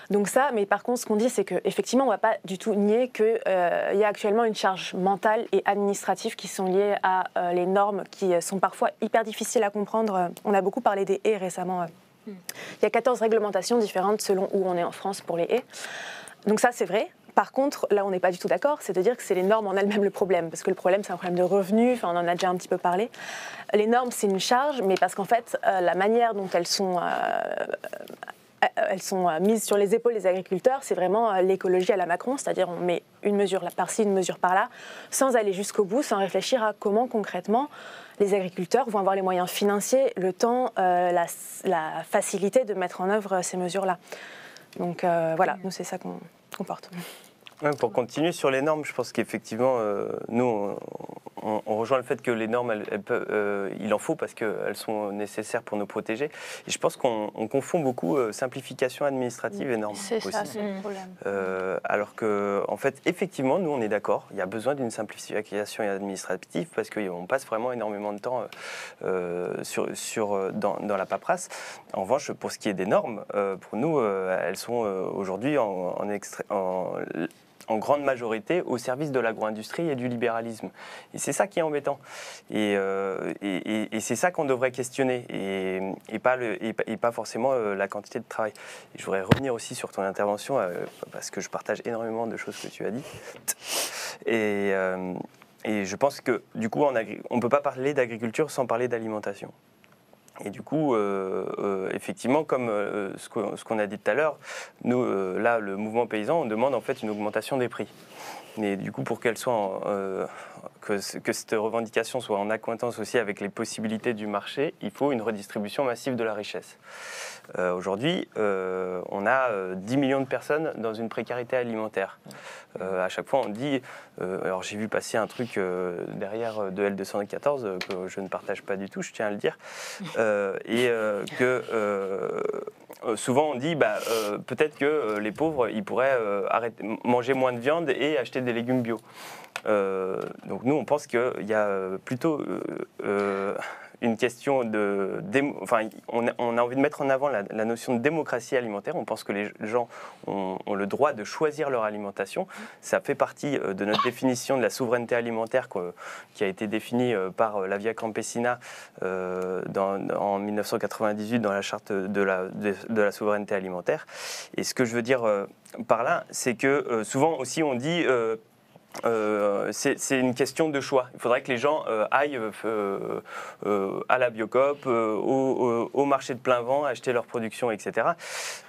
S6: Donc ça, mais par contre, ce qu'on dit, c'est qu'effectivement, on ne va pas du tout nier qu'il euh, y a actuellement une charge mentale et administrative qui sont liées à euh, les normes qui sont parfois hyper difficiles à comprendre. On a beaucoup parlé des haies récemment. Mm. Il y a quatorze réglementations différentes selon où on est en France pour les haies. Donc ça, c'est vrai. Par contre, là, on n'est pas du tout d'accord, c'est de dire que c'est les normes en elles-mêmes le problème, parce que le problème, c'est un problème de revenus, enfin, on en a déjà un petit peu parlé. Les normes, c'est une charge, mais parce qu'en fait, euh, la manière dont elles sont... Euh, elles sont mises sur les épaules des agriculteurs, c'est vraiment l'écologie à la Macron, c'est-à-dire on met une mesure par-ci, une mesure par-là, sans aller jusqu'au bout, sans réfléchir à comment concrètement les agriculteurs vont avoir les moyens financiers, le temps, euh, la, la facilité de mettre en œuvre ces mesures-là. Donc euh, voilà, nous c'est ça qu'on qu'on porte.
S3: Ouais, pour continuer sur les normes, je pense qu'effectivement, euh, nous, on, on rejoint le fait que les normes, elles, elles peuvent, euh, il en faut parce qu'elles sont nécessaires pour nous protéger. Et je pense qu'on on confond beaucoup euh, simplification administrative et normes.
S2: C'est
S3: aussi.
S2: ça, c'est le problème.
S3: Euh, alors que, en fait, effectivement, nous, on est d'accord, il y a besoin d'une simplification administrative parce qu'on passe vraiment énormément de temps euh, sur, sur, dans, dans la paperasse. En revanche, pour ce qui est des normes, euh, pour nous, euh, elles sont euh, aujourd'hui en, en, extra, en en grande majorité au service de l'agro-industrie et du libéralisme. Et c'est ça qui est embêtant. Et, euh, et, et, et c'est ça qu'on devrait questionner, et, et, pas, le, et, et pas forcément euh, la quantité de travail. Et je voudrais revenir aussi sur ton intervention, euh, parce que je partage énormément de choses que tu as dit. Et, euh, et je pense que, du coup, on ne peut pas parler d'agriculture sans parler d'alimentation. Et du coup, euh, euh, effectivement, comme euh, ce qu'on ce qu'on a dit tout à l'heure, nous, euh, là, le mouvement paysan, on demande en fait une augmentation des prix. Mais du coup, pour qu'elle soit en, euh, que, que cette revendication soit en accointance aussi avec les possibilités du marché, il faut une redistribution massive de la richesse. Euh, Aujourd'hui, euh, on a euh, dix millions de personnes dans une précarité alimentaire. Euh, à chaque fois, on dit... Euh, alors, j'ai vu passer un truc euh, derrière de L deux cent quatorze euh, que je ne partage pas du tout, je tiens à le dire. Euh, et euh, que... Euh, souvent, on dit, bah, euh, peut-être que euh, les pauvres, ils pourraient euh, arrêter, manger moins de viande et acheter des légumes bio. Euh, donc, nous, on pense qu'il y a plutôt... Euh, euh, une question de... Démo, enfin, on a, on a envie de mettre en avant la, la notion de démocratie alimentaire. On pense que les gens ont, ont le droit de choisir leur alimentation. Ça fait partie de notre définition de la souveraineté alimentaire qui a été définie par la Via Campesina euh, dans, en mille neuf cent quatre-vingt-dix-huit dans la charte de la, de, de la souveraineté alimentaire. Et ce que je veux dire euh, par là, c'est que euh, souvent aussi on dit... Euh, Euh, c'est une question de choix. Il faudrait que les gens euh, aillent euh, euh, à la Biocoop, euh, au, au marché de plein vent, acheter leur production, et cetera.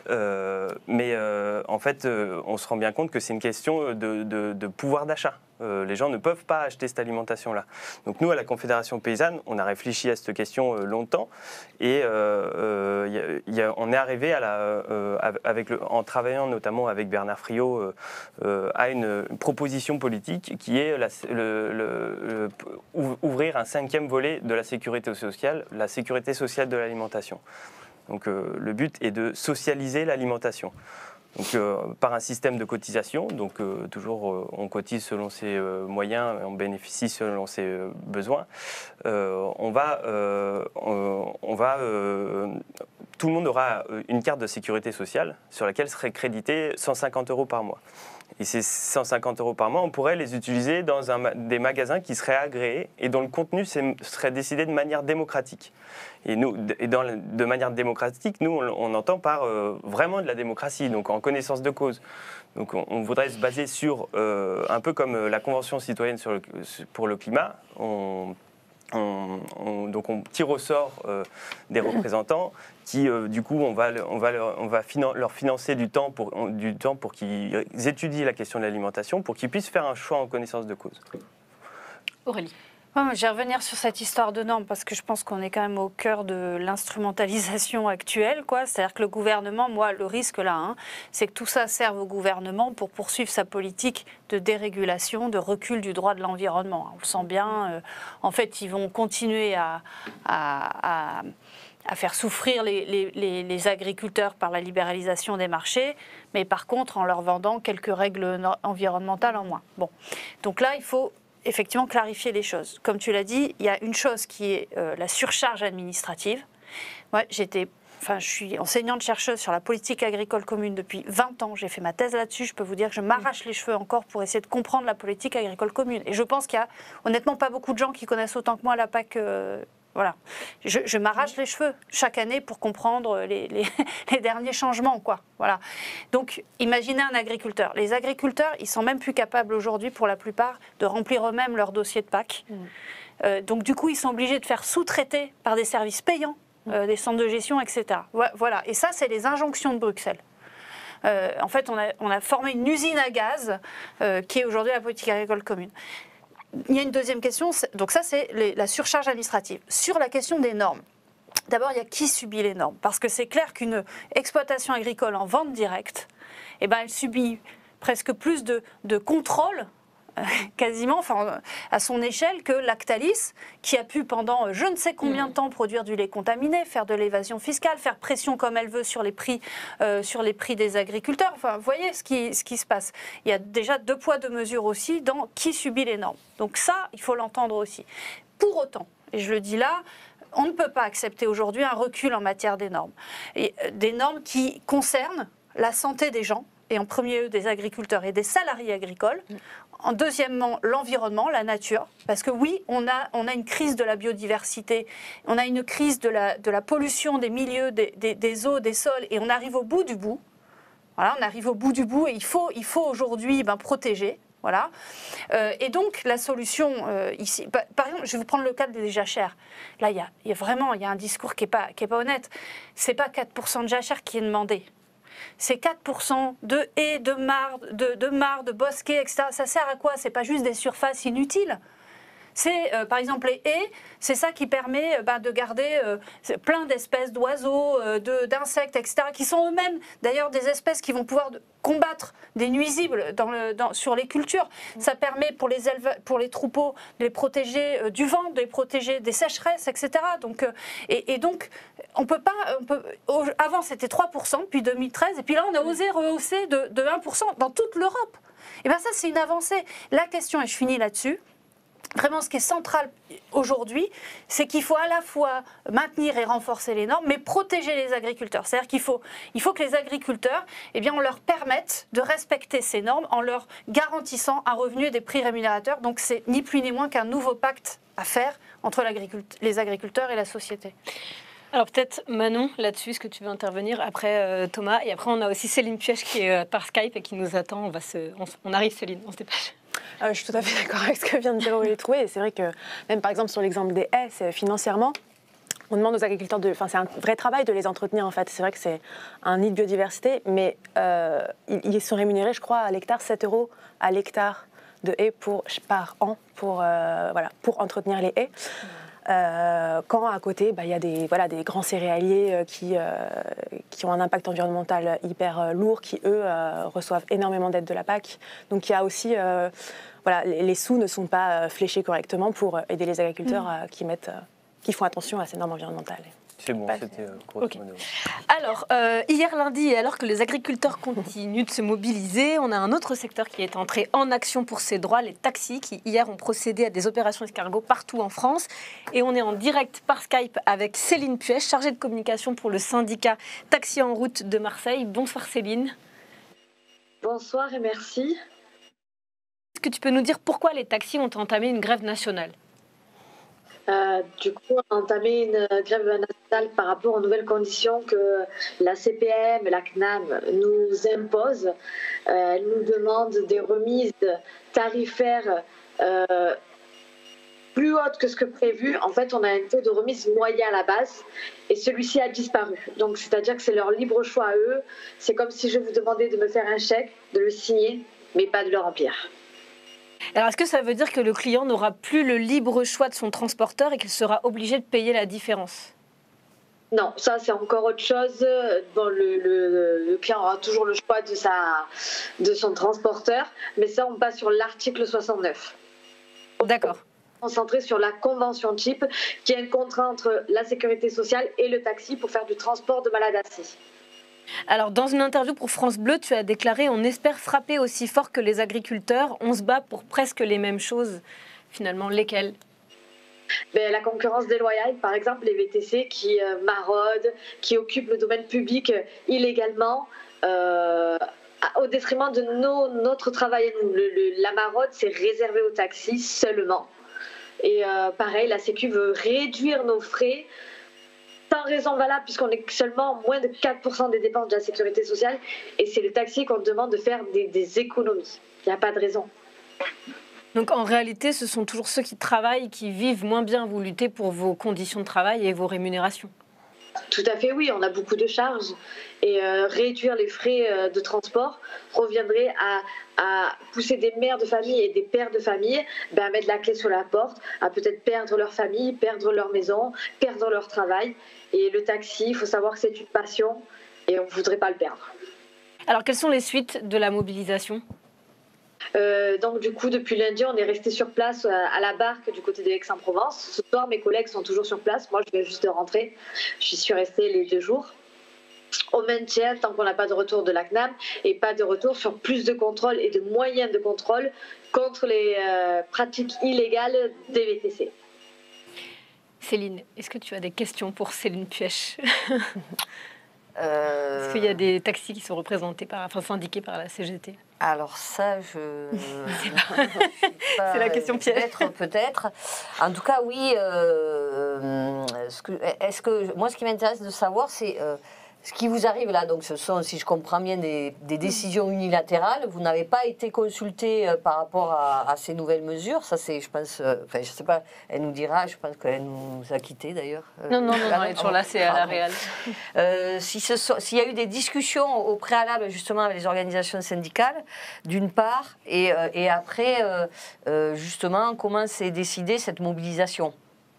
S3: Euh, mais euh, en fait, euh, on se rend bien compte que c'est une question de, de, de pouvoir d'achat. Euh, les gens ne peuvent pas acheter cette alimentation-là. Donc nous, à la Confédération Paysanne, on a réfléchi à cette question euh, longtemps et euh, euh, y a, y a, on est arrivé à la, euh, avec le, en travaillant notamment avec Bernard Friot euh, euh, à une, une proposition politique qui est la, le, le, le, ouvrir un cinquième volet de la sécurité sociale, la sécurité sociale de l'alimentation. Donc euh, le but est de socialiser l'alimentation. Donc, euh, par un système de cotisation, donc euh, toujours euh, on cotise selon ses euh, moyens, on bénéficie selon ses euh, besoins. Euh, on va, euh, on, on va euh, tout le monde aura une carte de sécurité sociale sur laquelle serait crédité cent cinquante euros par mois. Et ces cent cinquante euros par mois, on pourrait les utiliser dans un, des magasins qui seraient agréés et dont le contenu serait décidé de manière démocratique. Et, nous, et dans, de manière démocratique, nous, on, on entend par euh, vraiment de la démocratie, donc en connaissance de cause. Donc on, on voudrait se baser sur, euh, un peu comme la Convention citoyenne sur le, pour le climat, on, on, on, donc on tire au sort euh, des représentants qui, euh, du coup, on va, on va, leur, on va finan leur financer du temps pour, du temps pour qu'ils étudient la question de l'alimentation, pour qu'ils puissent faire un choix en connaissance de cause.
S1: Aurélie.
S2: Ouais, je vais revenir sur cette histoire de normes parce que je pense qu'on est quand même au cœur de l'instrumentalisation actuelle, quoi. C'est-à-dire que le gouvernement, moi, le risque là, hein, c'est que tout ça serve au gouvernement pour poursuivre sa politique de dérégulation, de recul du droit de l'environnement. On le sent bien. Euh, en fait, ils vont continuer à, à, à, à faire souffrir les, les, les, les agriculteurs par la libéralisation des marchés, mais par contre en leur vendant quelques règles environnementales en moins. Bon, donc là, il faut effectivement clarifier les choses. Comme tu l'as dit, il y a une chose qui est euh, la surcharge administrative. Moi, j'étais enfin, je suis enseignante-chercheuse sur la politique agricole commune depuis vingt ans. J'ai fait ma thèse là-dessus. Je peux vous dire que je m'arrache les cheveux encore pour essayer de comprendre la politique agricole commune. Et je pense qu'il y a honnêtement pas beaucoup de gens qui connaissent autant que moi la P A C. Euh, voilà. Je, je m'arrache les cheveux chaque année pour comprendre les, les, les derniers changements, quoi. Voilà. Donc, imaginez un agriculteur. Les agriculteurs, ils sont même plus capables aujourd'hui, pour la plupart, de remplir eux-mêmes leur dossier de P A C. Mmh. Euh, donc, du coup, ils sont obligés de faire sous-traiter par des services payants, euh, des centres de gestion, et cetera. Voilà. Et ça, c'est les injonctions de Bruxelles. Euh, en fait, on a, on a formé une usine à gaz euh, qui est aujourd'hui la politique agricole commune. Il y a une deuxième question, donc ça c'est les, la surcharge administrative. Sur la question des normes, d'abord il y a qui subit les normes? Parce que c'est clair qu'une exploitation agricole en vente directe, eh ben, elle subit presque plus de, de contrôle, euh, quasiment enfin, à son échelle, que Lactalis, qui a pu pendant je ne sais combien de temps produire du lait contaminé, faire de l'évasion fiscale, faire pression comme elle veut sur les prix, euh, sur les prix des agriculteurs. Enfin, vous voyez ce qui, ce qui se passe. Il y a déjà deux poids, deux mesures aussi dans qui subit les normes. Donc ça, il faut l'entendre aussi. Pour autant, et je le dis là, on ne peut pas accepter aujourd'hui un recul en matière des normes. Et, euh, des normes qui concernent la santé des gens, et en premier lieu des agriculteurs et des salariés agricoles. En deuxièmement, l'environnement, la nature, parce que oui, on a, on a une crise de la biodiversité, on a une crise de la, de la pollution des milieux, des, des, des eaux, des sols, et on arrive au bout du bout. Voilà, on arrive au bout du bout, et il faut, il faut aujourd'hui ben, protéger. Voilà. Euh, et donc, la solution, euh, ici, par, par exemple, je vais vous prendre le cas des jachères. Là, il y a, il y a vraiment il y a un discours qui n'est pas, qui est pas honnête. Ce n'est pas quatre pour cent de jachères qui est demandé. C'est quatre pour cent de haies, de mares, de, de, mares, de bosquets, et cetera. Ça sert à quoi? C'est pas juste des surfaces inutiles. C'est, euh, par exemple, les haies, c'est ça qui permet euh, bah, de garder euh, plein d'espèces d'oiseaux, euh, de, d'insectes, et cetera, qui sont eux-mêmes, d'ailleurs, des espèces qui vont pouvoir de, combattre des nuisibles dans le, dans, sur les cultures. Ça permet pour les, éleve, pour les troupeaux de les protéger euh, du vent, de les protéger des sécheresses, et cetera. Donc, euh, et, et donc, on peut pas... On peut, au, avant, c'était trois pour cent depuis deux mille treize, et puis là, on a osé rehausser de, de un pour cent dans toute l'Europe. Et bien ça, c'est une avancée. La question, et je finis là-dessus, vraiment, ce qui est central aujourd'hui, c'est qu'il faut à la fois maintenir et renforcer les normes, mais protéger les agriculteurs. C'est-à-dire qu'il faut, il faut que les agriculteurs, eh bien, on leur permette de respecter ces normes en leur garantissant un revenu et des prix rémunérateurs. Donc, c'est ni plus ni moins qu'un nouveau pacte à faire entre les agriculteurs et la société.
S1: Alors peut-être Manon, là-dessus, est-ce que tu veux intervenir après euh, Thomas? Et après, on a aussi Céline Puech qui est euh, par Skype et qui nous attend. On, va se, on, on arrive, Céline, on se dépêche.
S6: Euh, je suis tout à fait d'accord avec ce que vient de dire Aurélie Troué. Et c'est vrai que même par exemple sur l'exemple des haies, c'est financièrement, on demande aux agriculteurs de, enfin c'est un vrai travail de les entretenir en fait. C'est vrai que c'est un nid de biodiversité, mais euh, ils, ils sont rémunérés, je crois, à l'hectare sept euros à l'hectare de haies pour par an pour euh, voilà pour entretenir les haies. Euh, quand à côté, bah, y a des, voilà, des grands céréaliers euh, qui, euh, qui ont un impact environnemental hyper euh, lourd, qui eux euh, reçoivent énormément d'aide de la P A C. Donc il y a aussi, euh, voilà, les, les sous ne sont pas euh, fléchés correctement pour aider les agriculteurs mmh. euh, qui, mettent, euh, qui font attention à ces normes environnementales.
S3: C'est bon, c'était euh, grosso okay. modo.
S1: Alors, euh, hier lundi, alors que les agriculteurs continuent de se mobiliser, on a un autre secteur qui est entré en action pour ses droits, les taxis, qui hier ont procédé à des opérations escargots partout en France. Et on est en direct par Skype avec Céline Puech, chargée de communication pour le syndicat Taxi en route de Marseille. Bonsoir Céline.
S7: Bonsoir et merci.
S1: Est-ce que tu peux nous dire pourquoi les taxis ont entamé une grève nationale ?
S7: Euh, du coup, on a entamé une grève nationale par rapport aux nouvelles conditions que la C P M et la C N A M nous imposent. Euh, elle nous demande des remises tarifaires euh, plus hautes que ce que prévu. En fait, on a un taux de remise moyen à la base et celui-ci a disparu. Donc, c'est-à-dire que c'est leur libre choix à eux. C'est comme si je vous demandais de me faire un chèque, de le signer, mais pas de le remplir.
S1: Alors, est-ce que ça veut dire que le client n'aura plus le libre choix de son transporteur et qu'il sera obligé de payer la différence ?
S7: Non, ça c'est encore autre chose. Bon, le, le, le client aura toujours le choix de, sa, de son transporteur, mais ça on passe sur l'article soixante-neuf.
S1: D'accord.
S7: Concentré sur la convention type, qui est un contrat entre la sécurité sociale et le taxi pour faire du transport de malades assis.
S1: Alors, dans une interview pour France Bleu, tu as déclaré « On espère frapper aussi fort que les agriculteurs. On se bat pour presque les mêmes choses. » Finalement, lesquelles ?
S7: Ben, la concurrence déloyale, par exemple, les V T C qui euh, maraudent, qui occupent le domaine public euh, illégalement, euh, au détriment de nos, notre travail. Le, le, la maraude, c'est réservé aux taxis seulement. Et euh, pareil, la Sécu veut réduire nos frais sans raison valable, puisqu'on est seulement moins de quatre pour cent des dépenses de la sécurité sociale. Et c'est le taxi qu'on demande de faire des, des économies. Il n'y a pas de raison.
S1: Donc en réalité, ce sont toujours ceux qui travaillent, qui vivent moins bien. Vous luttez pour vos conditions de travail et vos rémunérations.
S7: Tout à fait, oui. On a beaucoup de charges. Et euh, réduire les frais euh, de transport reviendrait à, à pousser des mères de famille et des pères de famille ben, à mettre la clé sur la porte, à peut-être perdre leur famille, perdre leur maison, perdre leur travail. Et le taxi, il faut savoir que c'est une passion et on ne voudrait pas le perdre.
S1: Alors quelles sont les suites de la mobilisation ?
S7: Euh, donc du coup, depuis lundi, on est resté sur place euh, à la barque du côté de Aix-en-Provence. Ce soir, mes collègues sont toujours sur place. Moi, je viens juste de rentrer. Je suis restée les deux jours. On maintient tant qu'on n'a pas de retour de la C N A M et pas de retour sur plus de contrôle et de moyens de contrôle contre les euh, pratiques illégales des V T C.
S1: Céline, est-ce que tu as des questions pour Céline Puech ?
S5: Euh...
S1: Est-ce qu'il y a des taxis qui sont représentés par, enfin syndiqués par la C G T ?
S5: Alors ça, je...
S1: C'est la question piège.
S5: Peut-être, peut-être. En tout cas, oui. Euh, ce que, est-ce que moi, ce qui m'intéresse de savoir, c'est euh, ce qui vous arrive là. Donc, ce sont, si je comprends bien, des, des décisions unilatérales. Vous n'avez pas été consulté euh, par rapport à, à ces nouvelles mesures. Ça, c'est, je pense. Euh, enfin, je sais pas. Elle nous dira. Je pense qu'elle nous a quittés d'ailleurs.
S1: Non, non, non, non, elle est toujours là. C'est à la réelle.
S5: Euh, si ce so- s'il y a eu des discussions au préalable justement avec les organisations syndicales, d'une part, et, euh, et après, euh, euh, justement, comment s'est décidée cette mobilisation ?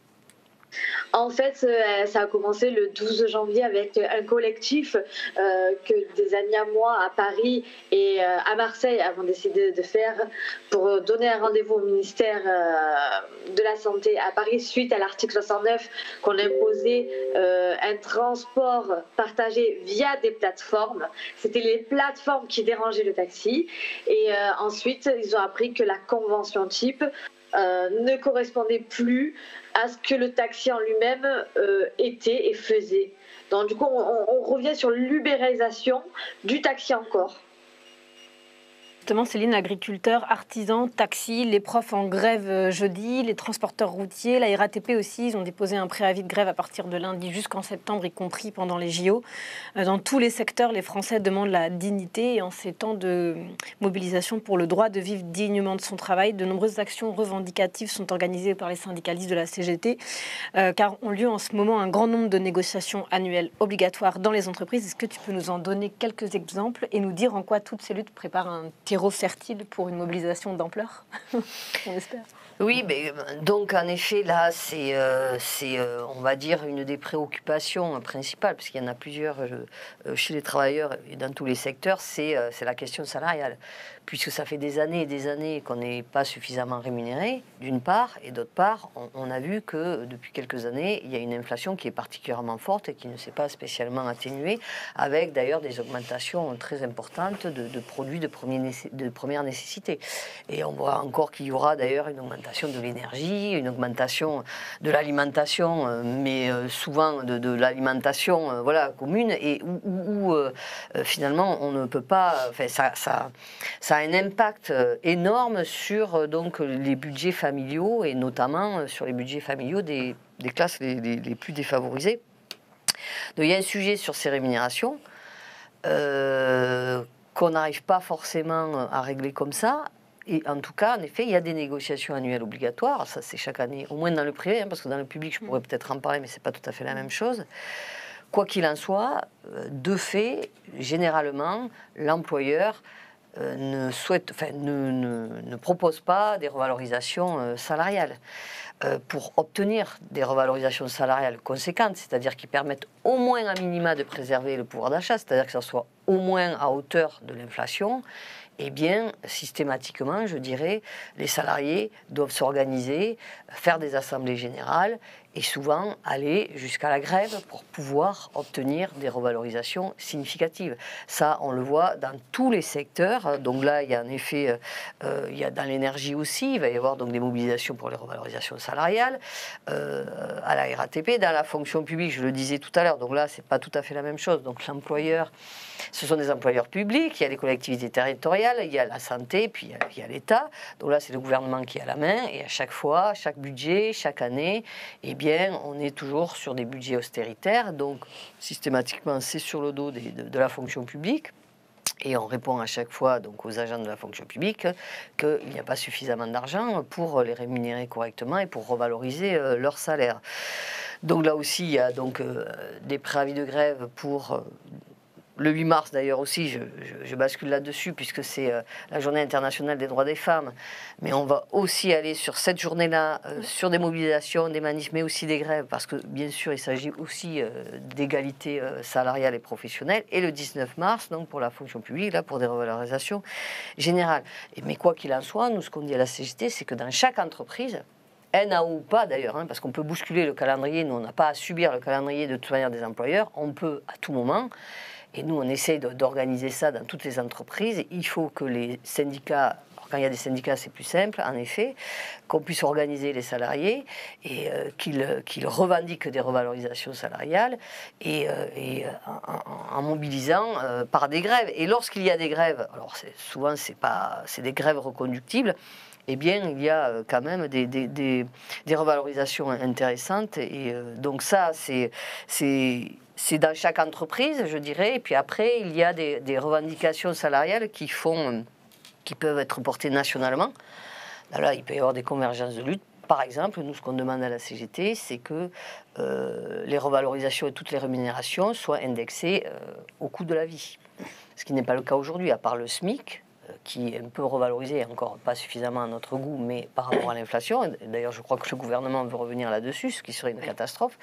S7: En fait, euh, ça a commencé le douze janvier avec un collectif euh, que des amis à moi à Paris et euh, à Marseille avons décidé de faire pour donner un rendez-vous au ministère euh, de la Santé à Paris suite à l'article soixante-neuf qu'on imposait euh, un transport partagé via des plateformes. C'était les plateformes qui dérangeaient le taxi. Et euh, ensuite, ils ont appris que la convention type Euh, ne correspondait plus à ce que le taxi en lui-même euh, était et faisait. Donc du coup, on, on revient sur l'ubérisation du taxi encore.
S1: Justement, Céline, agriculteurs, artisans, taxis, les profs en grève jeudi, les transporteurs routiers, la R A T P aussi, ils ont déposé un préavis de grève à partir de lundi jusqu'en septembre, y compris pendant les J O. Dans tous les secteurs, les Français demandent la dignité et en ces temps de mobilisation pour le droit de vivre dignement de son travail, de nombreuses actions revendicatives sont organisées par les syndicalistes de la C G T, euh, car ont lieu en ce moment un grand nombre de négociations annuelles obligatoires dans les entreprises. Est-ce que tu peux nous en donner quelques exemples et nous dire en quoi toutes ces luttes préparent un terreau fertile pour une mobilisation d'ampleur, on espère.
S5: Oui, mais donc en effet, là, c'est, euh, c'est euh, on va dire, une des préoccupations principales, parce qu'il y en a plusieurs euh, chez les travailleurs et dans tous les secteurs, c'est, euh, c'est la question salariale. Puisque ça fait des années et des années qu'on n'est pas suffisamment rémunéré, d'une part, et d'autre part, on, on a vu que depuis quelques années, il y a une inflation qui est particulièrement forte et qui ne s'est pas spécialement atténuée, avec d'ailleurs des augmentations très importantes de, de produits de, premier, de première nécessité. Et on voit encore qu'il y aura d'ailleurs une augmentation de l'énergie, une augmentation de l'alimentation, mais souvent de, de l'alimentation euh, voilà, commune, et où, où, où euh, finalement on ne peut pas... Enfin, ça, ça, ça a un impact énorme sur donc, les budgets familiaux, et notamment sur les budgets familiaux des, des classes les, les, les plus défavorisées. Donc il y a un sujet sur ces rémunérations euh, qu'on n'arrive pas forcément à régler comme ça. Et en tout cas, en effet, il y a des négociations annuelles obligatoires. Ça, c'est chaque année, au moins dans le privé, hein, parce que dans le public, je pourrais peut-être en parler, mais ce n'est pas tout à fait la même chose. Quoi qu'il en soit, de fait, généralement, l'employeur euh, ne, souhaite, enfin, ne, ne, ne propose pas des revalorisations euh, salariales. Euh, pour obtenir des revalorisations salariales conséquentes, c'est-à-dire qui permettent au moins à minima de préserver le pouvoir d'achat, c'est-à-dire que ça soit au moins à hauteur de l'inflation, eh bien, systématiquement, je dirais, les salariés doivent s'organiser, faire des assemblées générales et souvent aller jusqu'à la grève pour pouvoir obtenir des revalorisations significatives. Ça, on le voit dans tous les secteurs. Donc là, il y a en effet, euh, il y a dans l'énergie aussi, il va y avoir donc des mobilisations pour les revalorisations salariales, euh, à la R A T P, dans la fonction publique, je le disais tout à l'heure. Donc là, c'est pas tout à fait la même chose. Donc l'employeur, ce sont des employeurs publics, il y a les collectivités territoriales, il y a la santé, puis il y a, il y a l'État. Donc là, c'est le gouvernement qui a la main. Et à chaque fois, chaque budget, chaque année, eh bien, on est toujours sur des budgets austéritaires. Donc, systématiquement, c'est sur le dos des, de, de la fonction publique. Et on répond à chaque fois donc, aux agents de la fonction publique qu'il n'y a pas suffisamment d'argent pour les rémunérer correctement et pour revaloriser euh, leur salaire. Donc là aussi, il y a donc, euh, des préavis de grève pour... Euh, Le huit mars, d'ailleurs, aussi, je, je, je bascule là-dessus, puisque c'est euh, la journée internationale des droits des femmes. Mais on va aussi aller sur cette journée-là, euh, sur des mobilisations, des manifs, mais aussi des grèves, parce que, bien sûr, il s'agit aussi euh, d'égalité euh, salariale et professionnelle. Et le dix-neuf mars, donc, pour la fonction publique, là, pour des revalorisations générales. Et, mais quoi qu'il en soit, nous, ce qu'on dit à la C G T, c'est que dans chaque entreprise, N A O ou pas d'ailleurs, hein, parce qu'on peut bousculer le calendrier, nous, on n'a pas à subir le calendrier de toute manière des employeurs, on peut à tout moment... Et nous, on essaie d'organiser ça dans toutes les entreprises. Il faut que les syndicats, quand il y a des syndicats, c'est plus simple, en effet, qu'on puisse organiser les salariés et euh, qu'ils qu'ils revendiquent des revalorisations salariales et, euh, et en, en mobilisant euh, par des grèves. Et lorsqu'il y a des grèves, alors souvent, c'est pas, c'est des grèves reconductibles, eh bien, il y a quand même des, des, des, des revalorisations intéressantes. Et euh, donc ça, c'est... C'est dans chaque entreprise, je dirais. Et puis après, il y a des, des revendications salariales qui, font, qui peuvent être portées nationalement. Là, il peut y avoir des convergences de lutte. Par exemple, nous, ce qu'on demande à la C G T, c'est que euh, les revalorisations et toutes les rémunérations soient indexées euh, au coût de la vie. Ce qui n'est pas le cas aujourd'hui, à part le SMIC, qui est un peu revalorisé, encore pas suffisamment à notre goût, mais par rapport à l'inflation. D'ailleurs, je crois que le gouvernement veut revenir là-dessus, ce qui serait une catastrophe.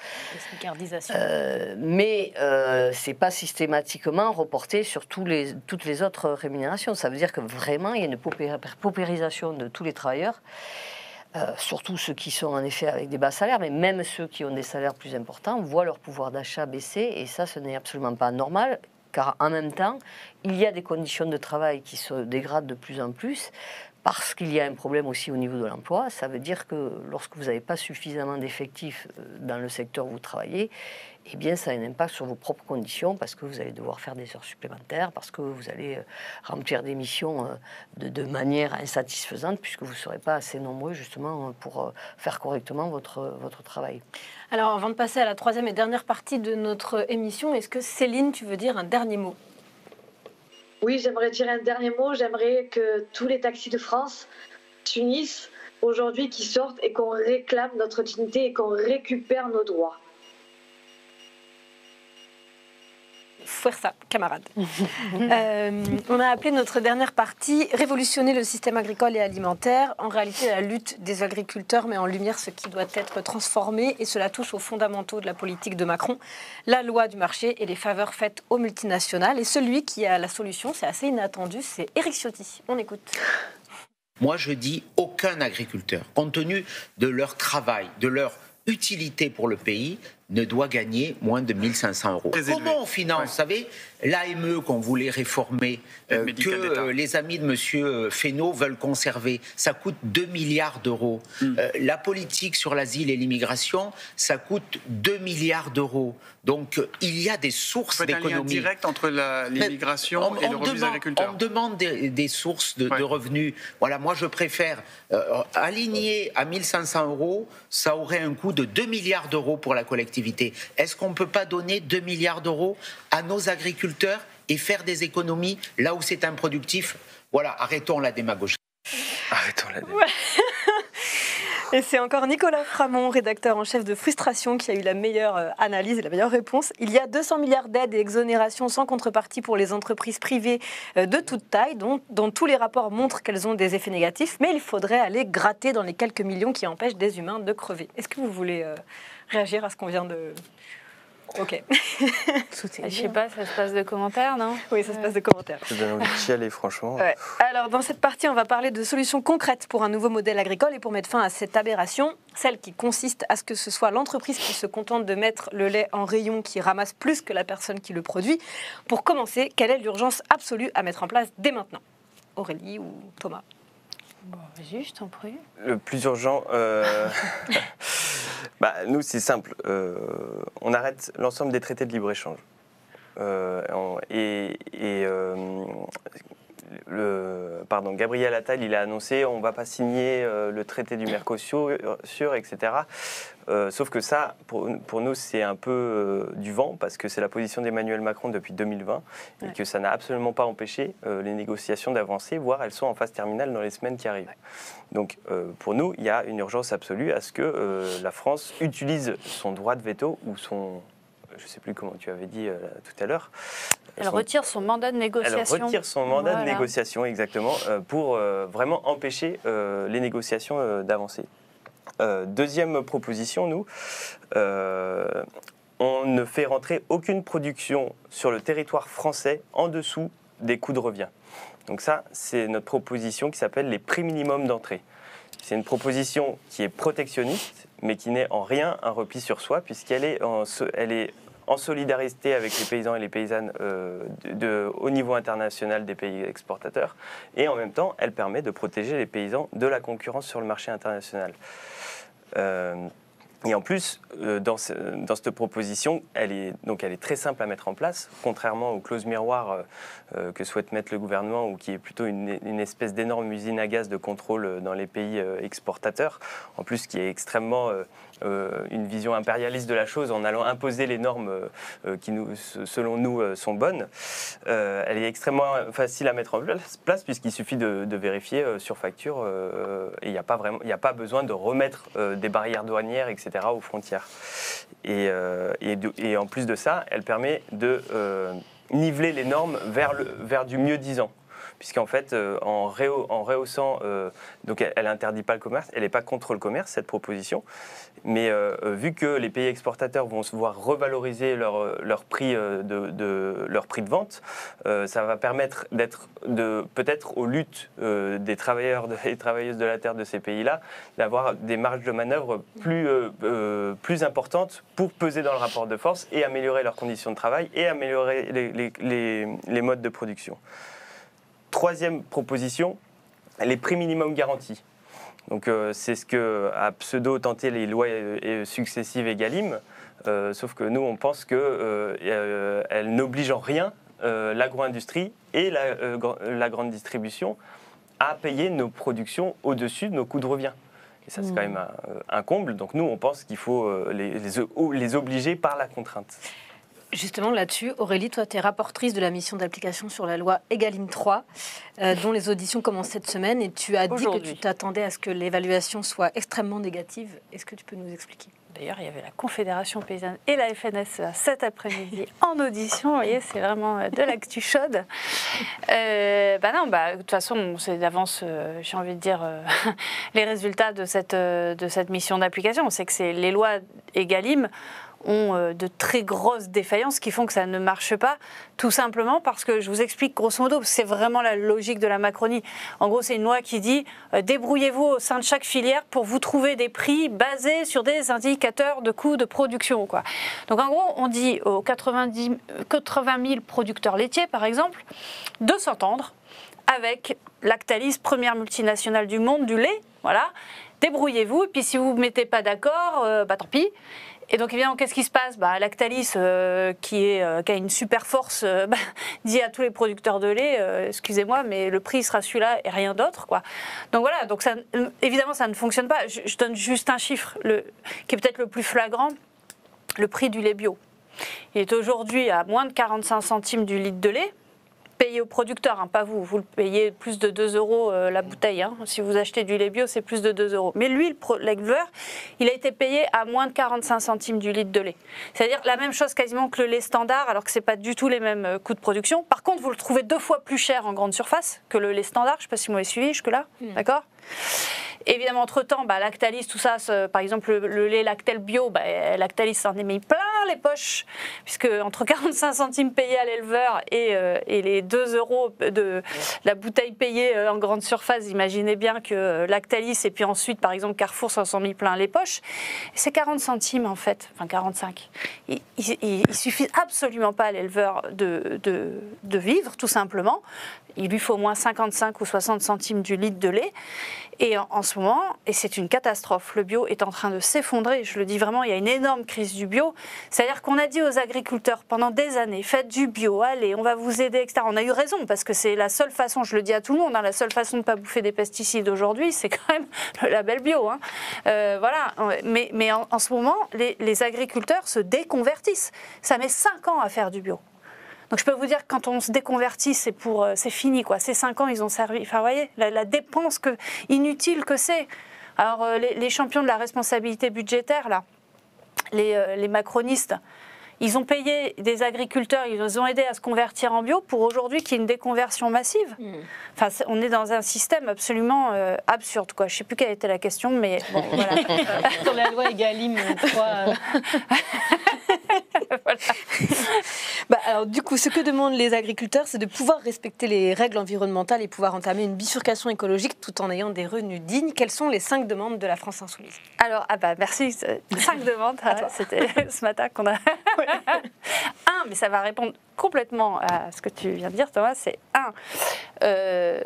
S5: Euh, mais euh, c'est pas systématiquement reporté sur tous les, toutes les autres rémunérations. Ça veut dire que vraiment, il y a une paupérisation de tous les travailleurs, euh, surtout ceux qui sont en effet avec des bas salaires, mais même ceux qui ont des salaires plus importants voient leur pouvoir d'achat baisser, et ça, ce n'est absolument pas normal. Car en même temps, il y a des conditions de travail qui se dégradent de plus en plus parce qu'il y a un problème aussi au niveau de l'emploi. Ça veut dire que lorsque vous n'avez pas suffisamment d'effectifs dans le secteur où vous travaillez, eh bien, ça a un impact sur vos propres conditions parce que vous allez devoir faire des heures supplémentaires, parce que vous allez remplir des missions de, de manière insatisfaisante puisque vous ne serez pas assez nombreux justement pour faire correctement votre, votre travail.
S1: Alors, avant de passer à la troisième et dernière partie de notre émission, est-ce que Céline, tu veux dire un dernier mot ?
S7: Oui, j'aimerais dire un dernier mot. J'aimerais que tous les taxis de France s'unissent aujourd'hui, qui sortent et qu'on réclame notre dignité et qu'on récupère nos droits.
S1: Fuerza, camarade. euh, on a appelé notre dernière partie « Révolutionner le système agricole et alimentaire ». En réalité, la lutte des agriculteurs met en lumière ce qui doit être transformé et cela touche aux fondamentaux de la politique de Macron, la loi du marché et les faveurs faites aux multinationales. Et celui qui a la solution, c'est assez inattendu, c'est Éric Ciotti. On écoute.
S8: Moi, je dis aucun agriculteur, compte tenu de leur travail, de leur utilité pour le pays, ne doit gagner moins de mille cinq cents euros. Comment on finance, ouais. Vous savez, l'A M E qu'on voulait réformer, euh, que euh, les amis de M. Fesneau veulent conserver, ça coûte deux milliards d'euros. Mm. Euh, la politique sur l'asile et l'immigration, ça coûte deux milliards d'euros. Donc, euh, il y a des sources d'économie. Il y a un lien direct
S9: entre l'immigration et le revenu des agriculteurs.
S8: On demande des, des sources de, ouais. de revenus. Voilà, moi, je préfère euh, aligner à mille cinq cents euros, ça aurait un coût de deux milliards d'euros pour la collectivité. Est-ce qu'on ne peut pas donner deux milliards d'euros à nos agriculteurs et faire des économies là où c'est improductif ? Voilà, arrêtons la démagogie.
S3: Arrêtons la démagogie.
S1: Ouais. Et c'est encore Nicolas Framont, rédacteur en chef de Frustration, qui a eu la meilleure analyse et la meilleure réponse. Il y a deux cents milliards d'aides et exonérations sans contrepartie pour les entreprises privées de toute taille, dont, dont tous les rapports montrent qu'elles ont des effets négatifs, mais il faudrait aller gratter dans les quelques millions qui empêchent des humains de crever. Est-ce que vous voulez... Euh, réagir à ce qu'on vient de... Ok.
S2: Je sais pas, ça se passe de commentaires, non?
S1: Oui, ça se passe de commentaires.
S3: Ça donne envie de chialer, franchement.
S1: Ouais. Alors, dans cette partie, on va parler de solutions concrètes pour un nouveau modèle agricole et pour mettre fin à cette aberration, celle qui consiste à ce que ce soit l'entreprise qui se contente de mettre le lait en rayon qui ramasse plus que la personne qui le produit. Pour commencer, quelle est l'urgence absolue à mettre en place dès maintenant? Aurélie ou Thomas?
S2: Bon, vas-y, je t'en prie.
S3: Le plus urgent, euh... bah, nous c'est simple, euh, on arrête l'ensemble des traités de libre-échange. Euh, et et euh, le, pardon, Gabriel Attal, il a annoncé on ne va pas signer euh, le traité du Mercosur, et cetera. Euh, sauf que ça, pour, pour nous, c'est un peu euh, du vent, parce que c'est la position d'Emmanuel Macron depuis deux mille vingt, ouais. Et que ça n'a absolument pas empêché euh, les négociations d'avancer, voire elles sont en phase terminale dans les semaines qui arrivent. Ouais. Donc euh, pour nous, il y a une urgence absolue à ce que euh, la France utilise son droit de veto, ou son... je ne sais plus comment tu avais dit euh, tout à l'heure.
S2: Elle son... retire son mandat de négociation.
S3: Elle retire son mandat voilà. de négociation, exactement, euh, pour euh, vraiment empêcher euh, les négociations euh, d'avancer. Euh, deuxième proposition, nous, euh, on ne fait rentrer aucune production sur le territoire français en dessous des coûts de revient. Donc ça, c'est notre proposition qui s'appelle les prix minimums d'entrée. C'est une proposition qui est protectionniste, mais qui n'est en rien un repli sur soi, puisqu'elle est en, elle est en solidarité avec les paysans et les paysannes euh, de, de, au niveau international des pays exportateurs, et en même temps, elle permet de protéger les paysans de la concurrence sur le marché international. Euh, et en plus, euh, dans, ce, dans cette proposition, elle est, donc elle est très simple à mettre en place, contrairement aux clauses miroirs euh, que souhaite mettre le gouvernement, ou qui est plutôt une, une espèce d'énorme usine à gaz de contrôle dans les pays euh, exportateurs, en plus qui est extrêmement... Euh, Euh, une vision impérialiste de la chose en allant imposer les normes euh, qui, nous, selon nous, euh, sont bonnes. Euh, elle est extrêmement facile à mettre en place puisqu'il suffit de, de vérifier euh, sur facture euh, et il n'y a pas vraiment, il n'y a pas besoin de remettre euh, des barrières douanières, et cetera aux frontières. Et, euh, et, de, et en plus de ça, elle permet de euh, niveler les normes vers, le, vers du mieux-disant. Puisqu'en fait, euh, en, réhaut, en rehaussant, euh, donc elle n'interdit pas le commerce, elle n'est pas contre le commerce, cette proposition, mais euh, vu que les pays exportateurs vont se voir revaloriser leur, leur, prix, de, de, leur prix de vente, euh, ça va permettre d'être, de, peut-être aux luttes euh, des travailleurs et des travailleuses de la terre de ces pays-là, d'avoir des marges de manœuvre plus, euh, euh, plus importantes pour peser dans le rapport de force et améliorer leurs conditions de travail et améliorer les, les, les, les modes de production. Troisième proposition, les prix minimums garantis. Donc euh, c'est ce que a pseudo tenté les lois euh, successives Egalim, euh, sauf que nous on pense qu'elles euh, euh, n'obligent en rien euh, l'agro-industrie et la, euh, la grande distribution à payer nos productions au-dessus de nos coûts de revient. Et ça c'est mmh. quand même un, un comble, donc nous on pense qu'il faut euh, les, les, les obliger par la contrainte.
S1: Justement là-dessus, Aurélie, toi tu es rapportrice de la mission d'application sur la loi Egalim trois, euh, dont les auditions commencent cette semaine, et tu as dit que tu t'attendais à ce que l'évaluation soit extrêmement négative. Est-ce que tu peux nous expliquer ?
S2: D'ailleurs, il y avait la Confédération paysanne et la F N S cet après-midi en audition. Vous voyez, c'est vraiment de l'actu chaude. Euh, bah non, bah, de toute façon, c'est d'avance, euh, j'ai envie de dire, euh, les résultats de cette, euh, de cette mission d'application. On sait que c'est les lois Egalim ont de très grosses défaillances qui font que ça ne marche pas, tout simplement parce que, je vous explique grosso modo, c'est vraiment la logique de la Macronie. En gros, c'est une loi qui dit euh, débrouillez-vous au sein de chaque filière pour vous trouver des prix basés sur des indicateurs de coûts de production, quoi. Donc en gros, on dit aux quatre-vingt mille producteurs laitiers, par exemple, de s'entendre avec Lactalis, première multinationale du monde du lait, voilà, débrouillez-vous, et puis si vous ne vous mettez pas d'accord, euh, bah tant pis. Et donc évidemment, qu'est-ce qui se passe ? bah, Lactalis, euh, qui, est, euh, qui a une super force, euh, bah, dit à tous les producteurs de lait, euh, excusez-moi, mais le prix sera celui-là et rien d'autre, quoi. Donc voilà, donc ça, évidemment, ça ne fonctionne pas. Je, je donne juste un chiffre, le, qui est peut-être le plus flagrant, le prix du lait bio. Il est aujourd'hui à moins de quarante-cinq centimes du litre de lait, payé au producteur, hein, pas vous, vous le payez plus de deux euros euh, la bouteille. Hein. Si vous achetez du lait bio, c'est plus de deux euros. Mais lui, l'éleveur, il a été payé à moins de quarante-cinq centimes du litre de lait. C'est-à-dire la même chose quasiment que le lait standard, alors que ce n'est pas du tout les mêmes euh, coûts de production. Par contre, vous le trouvez deux fois plus cher en grande surface que le lait standard. Je ne sais pas si vous m'avez suivi jusque-là, mmh. D'accord ? Évidemment, entre-temps, bah, Lactalis, tout ça, par exemple, le, le lait Lactel bio, bah, Lactalis s'en est mis plein les poches, puisque entre quarante-cinq centimes payés à l'éleveur et, euh, et les deux euros de la bouteille payée en grande surface, imaginez bien que Lactalis et puis ensuite, par exemple, Carrefour s'en sont mis plein les poches. C'est quarante centimes en fait, enfin quarante-cinq. Il, il, il suffit absolument pas à l'éleveur de, de, de vivre, tout simplement. Il lui faut au moins cinquante-cinq ou soixante centimes du litre de lait. Et en, en ce moment, et c'est une catastrophe, le bio est en train de s'effondrer. Je le dis vraiment, il y a une énorme crise du bio. C'est-à-dire qu'on a dit aux agriculteurs pendant des années, faites du bio, allez, on va vous aider, et cetera. On a eu raison, parce que c'est la seule façon, je le dis à tout le monde, hein, la seule façon de ne pas bouffer des pesticides aujourd'hui, c'est quand même le label bio. Hein. Euh, voilà. Mais, mais en, en ce moment, les, les agriculteurs se déconvertissent. Ça met cinq ans à faire du bio. Donc je peux vous dire que quand on se déconvertit, c'est pour, c'est fini quoi. Ces cinq ans, ils ont servi. Enfin, vous voyez, la, la dépense que, inutile que c'est. Alors euh, les, les champions de la responsabilité budgétaire là, les, euh, les macronistes, ils ont payé des agriculteurs, ils ont aidé à se convertir en bio pour aujourd'hui qu'il y ait une déconversion massive. Mmh. Enfin, c'est, on est dans un système absolument euh, absurde quoi. Je ne sais plus quelle était la question, mais bon voilà.
S1: Sur la loi Egalim trois. Euh... voilà. Bah, alors, du coup, ce que demandent les agriculteurs, c'est de pouvoir respecter les règles environnementales et pouvoir entamer une bifurcation écologique tout en ayant des revenus dignes. Quelles sont les cinq demandes de la France Insoumise?
S2: Alors, ah bah, merci. Cinq demandes, hein, c'était ce matin qu'on a. Ouais. Un, mais ça va répondre complètement à ce que tu viens de dire, Thomas, c'est un, euh,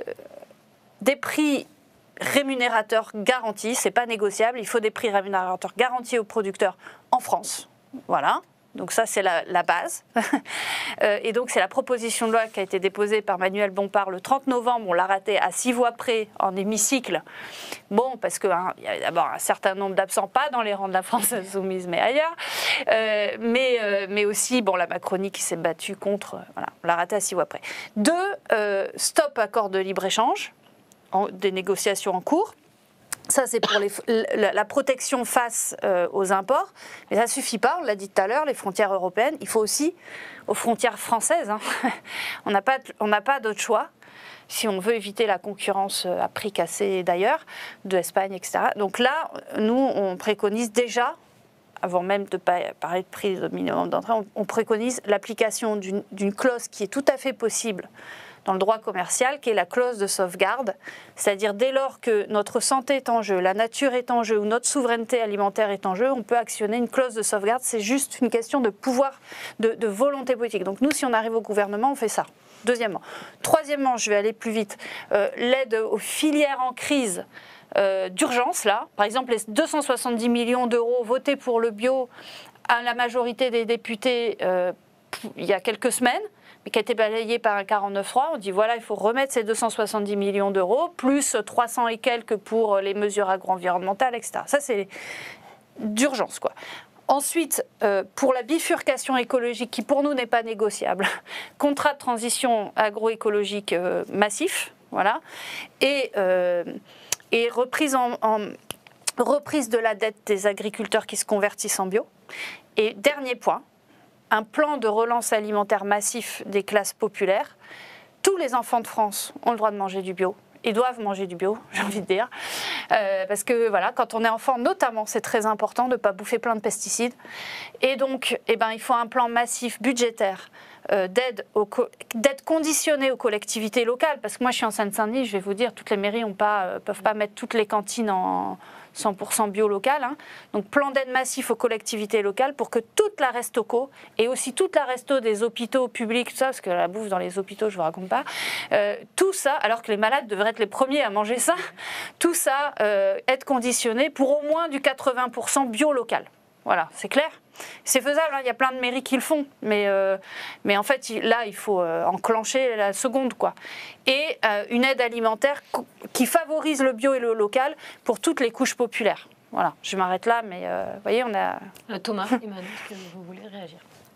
S2: des prix rémunérateurs garantis, c'est pas négociable, il faut des prix rémunérateurs garantis aux producteurs en France. Voilà. Donc ça, c'est la, la base. euh, et donc, c'est la proposition de loi qui a été déposée par Manuel Bompard le trente novembre. On l'a raté à six voix près en hémicycle. Bon, parce qu'il hein, y a d'abord un certain nombre d'absents, pas dans les rangs de la France Insoumise, mais ailleurs. Euh, mais, euh, mais aussi, bon, la Macronie qui s'est battue contre. Voilà, on l'a raté à six voix près. Deux, euh, stop accord de libre-échange, en, des négociations en cours. Ça, c'est pour les, la, la protection face euh, aux imports. Mais ça ne suffit pas, on l'a dit tout à l'heure, les frontières européennes. Il faut aussi, aux frontières françaises, hein, on n'a pas, on n'a pas d'autre choix si on veut éviter la concurrence à prix cassé d'ailleurs, de l'Espagne, et cetera. Donc là, nous, on préconise déjà, avant même de parler de prix de minimum d'entrée, on, on préconise l'application d'une, d'une clause qui est tout à fait possible dans le droit commercial, qui est la clause de sauvegarde, c'est-à-dire dès lors que notre santé est en jeu, la nature est en jeu ou notre souveraineté alimentaire est en jeu, on peut actionner une clause de sauvegarde. C'est juste une question de pouvoir, de, de volonté politique. Donc nous, si on arrive au gouvernement, on fait ça. Deuxièmement. Troisièmement, je vais aller plus vite, euh, l'aide aux filières en crise euh, d'urgence, là. Par exemple, les deux cent soixante-dix millions d'euros votés pour le bio à la majorité des députés euh, il y a quelques semaines, mais qui a été balayé par un quarante-neuf trois. On dit voilà, il faut remettre ces deux cent soixante-dix millions d'euros, plus trois cents et quelques pour les mesures agro-environnementales, et cetera. Ça, c'est d'urgence, quoi. Ensuite, euh, pour la bifurcation écologique, qui pour nous n'est pas négociable, contrat de transition agroécologique euh, massif, voilà, et, euh, et reprise, en, en, reprise de la dette des agriculteurs qui se convertissent en bio. Et dernier point, un plan de relance alimentaire massif des classes populaires. Tous les enfants de France ont le droit de manger du bio. Ils doivent manger du bio, j'ai envie de dire. Euh, parce que voilà, quand on est enfant, notamment, c'est très important de ne pas bouffer plein de pesticides. Et donc, eh ben, il faut un plan massif budgétaire euh, d'aide, aux co- d'aide conditionnée aux collectivités locales. Parce que moi, je suis en Seine-Saint-Denis, je vais vous dire, toutes les mairies ne euh, peuvent pas mettre toutes les cantines en cent pour cent bio local. Hein. Donc, plan d'aide massif aux collectivités locales pour que toute la resto-co et aussi toute la resto des hôpitaux publics, tout ça, parce que la bouffe dans les hôpitaux, je ne vous raconte pas, euh, tout ça, alors que les malades devraient être les premiers à manger ça, tout ça euh, être conditionné pour au moins du quatre-vingts pour cent bio local. Voilà, c'est clair. C'est faisable, hein, il y a plein de mairies qui le font, mais, euh, mais en fait, il, là, il faut euh, enclencher la seconde, quoi. Et euh, une aide alimentaire qui favorise le bio et le local pour toutes les couches populaires. Voilà, je m'arrête là, mais euh, vous voyez, on a...
S1: Euh, Thomas, Emmanuel, est-ce que vous voulez réagir?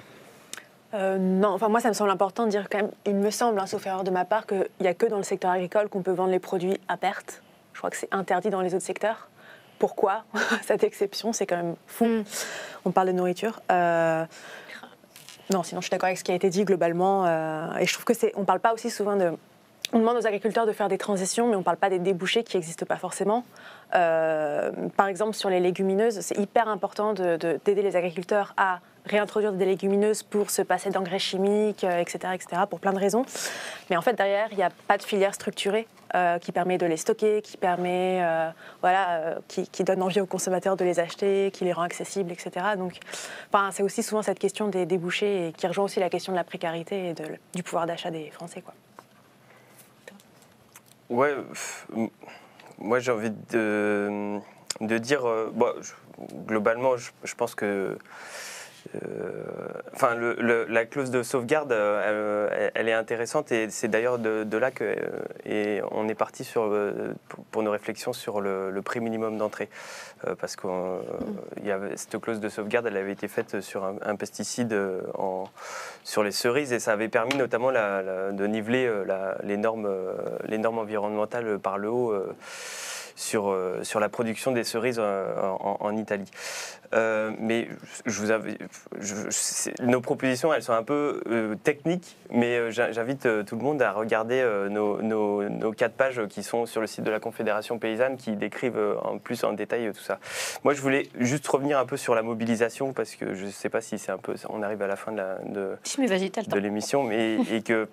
S6: Euh, non, enfin moi ça me semble important de dire quand même, il me semble, hein, sauf erreur de ma part, qu'il n'y a que dans le secteur agricole qu'on peut vendre les produits à perte. Je crois que c'est interdit dans les autres secteurs. Pourquoi cette exception? C'est quand même fou. Mm. On parle de nourriture. Euh... Non, sinon je suis d'accord avec ce qui a été dit globalement. Euh... Et je trouve que c'est. On ne parle pas aussi souvent de, on demande aux agriculteurs de faire des transitions, mais on ne parle pas des débouchés qui n'existent pas forcément. Euh, par exemple, sur les légumineuses, c'est hyper important de, de, d'aider les agriculteurs à réintroduire des légumineuses pour se passer d'engrais chimiques, euh, et cetera, et cetera, pour plein de raisons. Mais en fait, derrière, il n'y a pas de filière structurée euh, qui permet de les stocker, qui permet, euh, voilà, euh, qui, qui donne envie aux consommateurs de les acheter, qui les rend accessibles, et cetera. Donc, enfin, c'est aussi souvent cette question des débouchés et qui rejoint aussi la question de la précarité et de, du pouvoir d'achat des Français, quoi.
S3: Ouais, moi j'ai envie de, de dire, euh, bon, je, globalement, je, je pense que euh, enfin, le, le, la clause de sauvegarde, euh, elle, elle est intéressante et c'est d'ailleurs de, de là que euh, et on est parti sur, euh, pour, pour nos réflexions sur le, le prix minimum d'entrée. Euh, parce que euh, y avait, cette clause de sauvegarde, elle avait été faite sur un, un pesticide en, sur les cerises et ça avait permis notamment la, la, de niveler la, les, normes, les normes environnementales par le haut euh, sur, euh, sur la production des cerises en, en, en Italie. Euh, mais je vous avais, je, je, nos propositions, elles sont un peu euh, techniques, mais euh, j'invite euh, tout le monde à regarder euh, nos, nos, nos quatre pages qui sont sur le site de la Confédération Paysanne qui décrivent euh, en plus en détail euh, tout ça. Moi, je voulais juste revenir un peu sur la mobilisation parce que je ne sais pas si c'est un peu, on arrive à la fin de, la, de, de l'émission, mais et que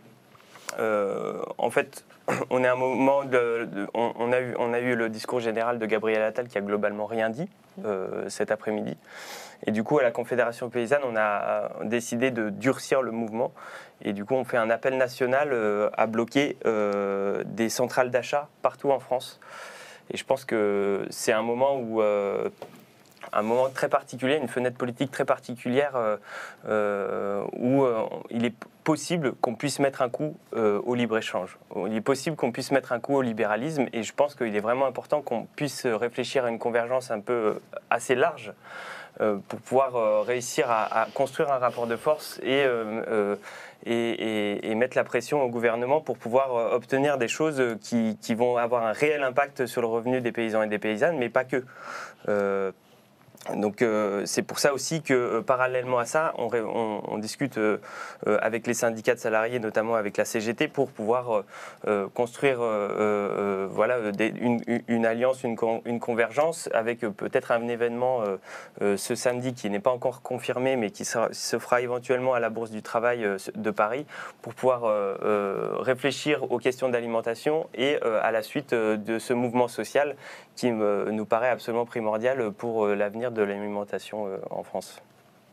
S3: euh, en fait, on est à un moment de, de on, on a eu, on a eu le discours général de Gabriel Attal qui a globalement rien dit. Euh, cet après-midi. Et du coup, à la Confédération Paysanne, on a décidé de durcir le mouvement. Et du coup, on fait un appel national euh, à bloquer euh, des centrales d'achat partout en France. Et je pense que c'est un moment où... Euh, un moment très particulier, une fenêtre politique très particulière euh, euh, où euh, il est possible qu'on puisse mettre un coup euh, au libre-échange. Il est possible qu'on puisse mettre un coup au libéralisme et je pense qu'il est vraiment important qu'on puisse réfléchir à une convergence un peu assez large euh, pour pouvoir euh, réussir à, à construire un rapport de force et, euh, euh, et, et, et mettre la pression au gouvernement pour pouvoir euh, obtenir des choses qui, qui vont avoir un réel impact sur le revenu des paysans et des paysannes, mais pas que. Euh, Donc euh, c'est pour ça aussi que euh, parallèlement à ça, on, on, on discute euh, avec les syndicats de salariés, notamment avec la C G T, pour pouvoir euh, construire euh, euh, voilà, des, une, une alliance, une, con, une convergence, avec euh, peut-être un événement euh, euh, ce samedi qui n'est pas encore confirmé, mais qui sera, se fera éventuellement à la Bourse du Travail euh, de Paris, pour pouvoir euh, euh, réfléchir aux questions d'alimentation et euh, à la suite euh, de ce mouvement social qui me, nous paraît absolument primordial pour euh, l'avenir de l'alimentation euh, en France.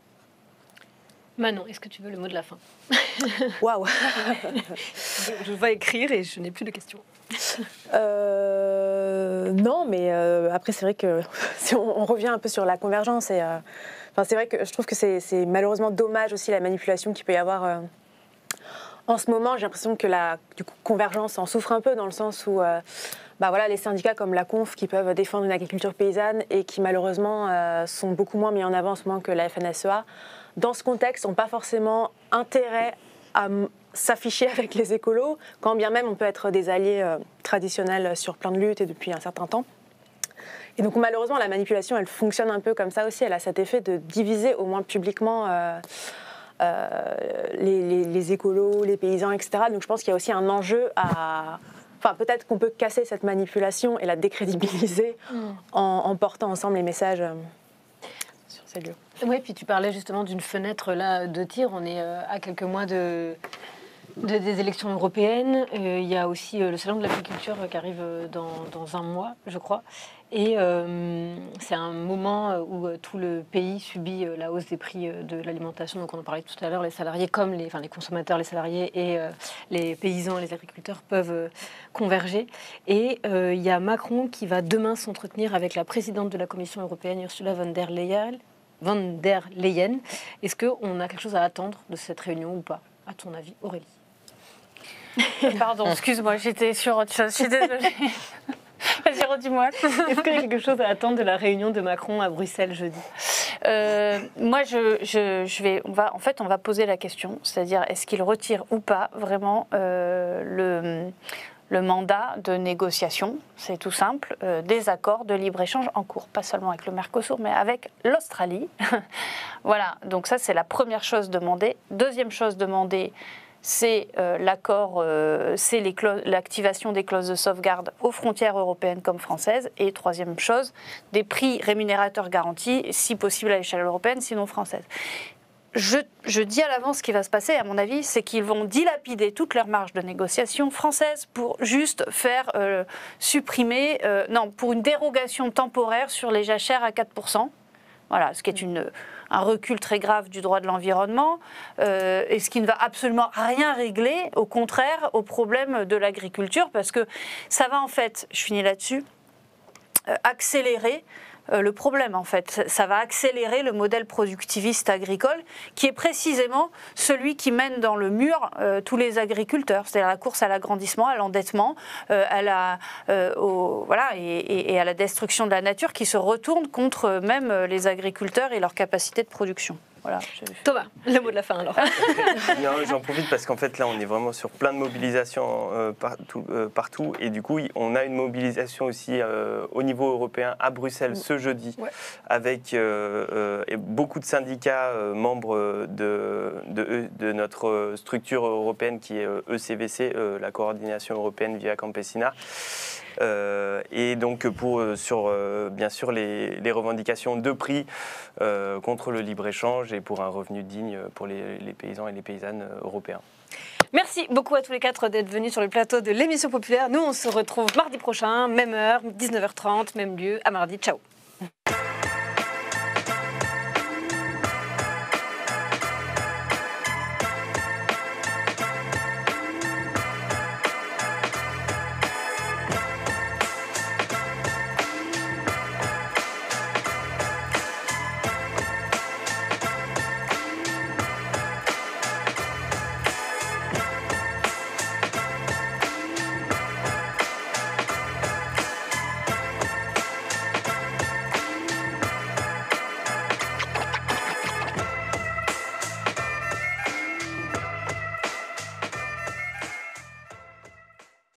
S1: Manon, est-ce que tu veux le mot de la fin?
S6: Waouh.
S1: Je vais écrire et je n'ai plus de questions.
S6: Euh, non, mais euh, après c'est vrai que si on, on revient un peu sur la convergence et euh, enfin c'est vrai que je trouve que c'est, c'est malheureusement dommage aussi la manipulation qu'il peut y avoir euh, en ce moment. J'ai l'impression que la du coup, convergence en souffre un peu dans le sens où euh, bah voilà, les syndicats comme la Conf qui peuvent défendre une agriculture paysanne et qui malheureusement euh, sont beaucoup moins mis en avant en ce moment que la F N S E A, dans ce contexte n'ont pas forcément intérêt à m- s'afficher avec les écolos, quand bien même on peut être des alliés euh, traditionnels sur plein de luttes et depuis un certain temps. Et donc malheureusement la manipulation elle fonctionne un peu comme ça aussi, elle a cet effet de diviser au moins publiquement euh, euh, les, les, les écolos, les paysans, et cetera. Donc je pense qu'il y a aussi un enjeu à... Enfin, peut-être qu'on peut casser cette manipulation et la décrédibiliser mmh. en, en portant ensemble les messages euh, sur ces lieux.
S1: Oui, puis tu parlais justement d'une fenêtre là de tir. On est euh, à quelques mois de, de, des élections européennes. Euh, il y a aussi euh, le salon de l'agriculture qui arrive dans, dans un mois, je crois. Et euh, c'est un moment où euh, tout le pays subit euh, la hausse des prix euh, de l'alimentation. Donc on en parlait tout à l'heure, les salariés comme les, enfin, les consommateurs, les salariés et euh, les paysans, les agriculteurs peuvent euh, converger. Et euh, il y a Macron qui va demain s'entretenir avec la présidente de la Commission européenne, Ursula von der Leyen. Von der Leyen. Est-ce qu'on a quelque chose à attendre de cette réunion ou pas, à ton avis, Aurélie?
S2: Pardon, excuse-moi, j'étais sur autre chose, je suis désolée. Vas-y, redis-moi.
S1: Est-ce qu'il y a quelque chose à attendre de la réunion de Macron à Bruxelles jeudi?
S2: euh, Moi, je, je, je vais, on va, en fait, on va poser la question, c'est-à-dire est-ce qu'il retire ou pas vraiment euh, le, le mandat de négociation, c'est tout simple, euh, des accords de libre-échange en cours, pas seulement avec le Mercosur, mais avec l'Australie. Voilà, donc ça, c'est la première chose demandée. Deuxième chose demandée, c'est euh, l'accord, euh, c'est les clauses- l'activation des clauses de sauvegarde aux frontières européennes comme françaises. Et troisième chose, des prix rémunérateurs garantis, si possible à l'échelle européenne, sinon française. Je, je dis à l'avance ce qui va se passer, à mon avis, c'est qu'ils vont dilapider toute leur marge de négociation française pour juste faire euh, supprimer, euh, non, pour une dérogation temporaire sur les jachères à quatre pour cent. Voilà, ce qui est une, un recul très grave du droit de l'environnement euh, et ce qui ne va absolument rien régler, au contraire, au problème de l'agriculture, parce que ça va en fait, je finis là-dessus, euh, accélérer euh, le problème en fait. Ça, ça va accélérer le modèle productiviste agricole qui est précisément celui qui mène dans le mur euh, tous les agriculteurs, c'est-à-dire la course à l'agrandissement, à l'endettement, euh, à la, euh, au, voilà, et, et, et à la destruction de la nature qui se retourne contre même les agriculteurs et leur capacité de production. Voilà,
S1: Thomas, le mot de la fin alors.
S3: Non, j'en profite parce qu'en fait là on est vraiment sur plein de mobilisations euh, partout, euh, partout et du coup on a une mobilisation aussi euh, au niveau européen à Bruxelles ce jeudi ouais. avec euh, euh, beaucoup de syndicats euh, membres de, de, de notre structure européenne qui est E C V C, euh, la coordination européenne Via Campesina. Euh, et donc pour euh, sur euh, bien sûr les, les revendications de prix euh, contre le libre-échange et pour un revenu digne pour les, les paysans et les paysannes européens.
S1: Merci beaucoup à tous les quatre d'être venus sur le plateau de l'émission populaire. Nous on se retrouve mardi prochain, même heure, dix-neuf heures trente, même lieu. À mardi, ciao.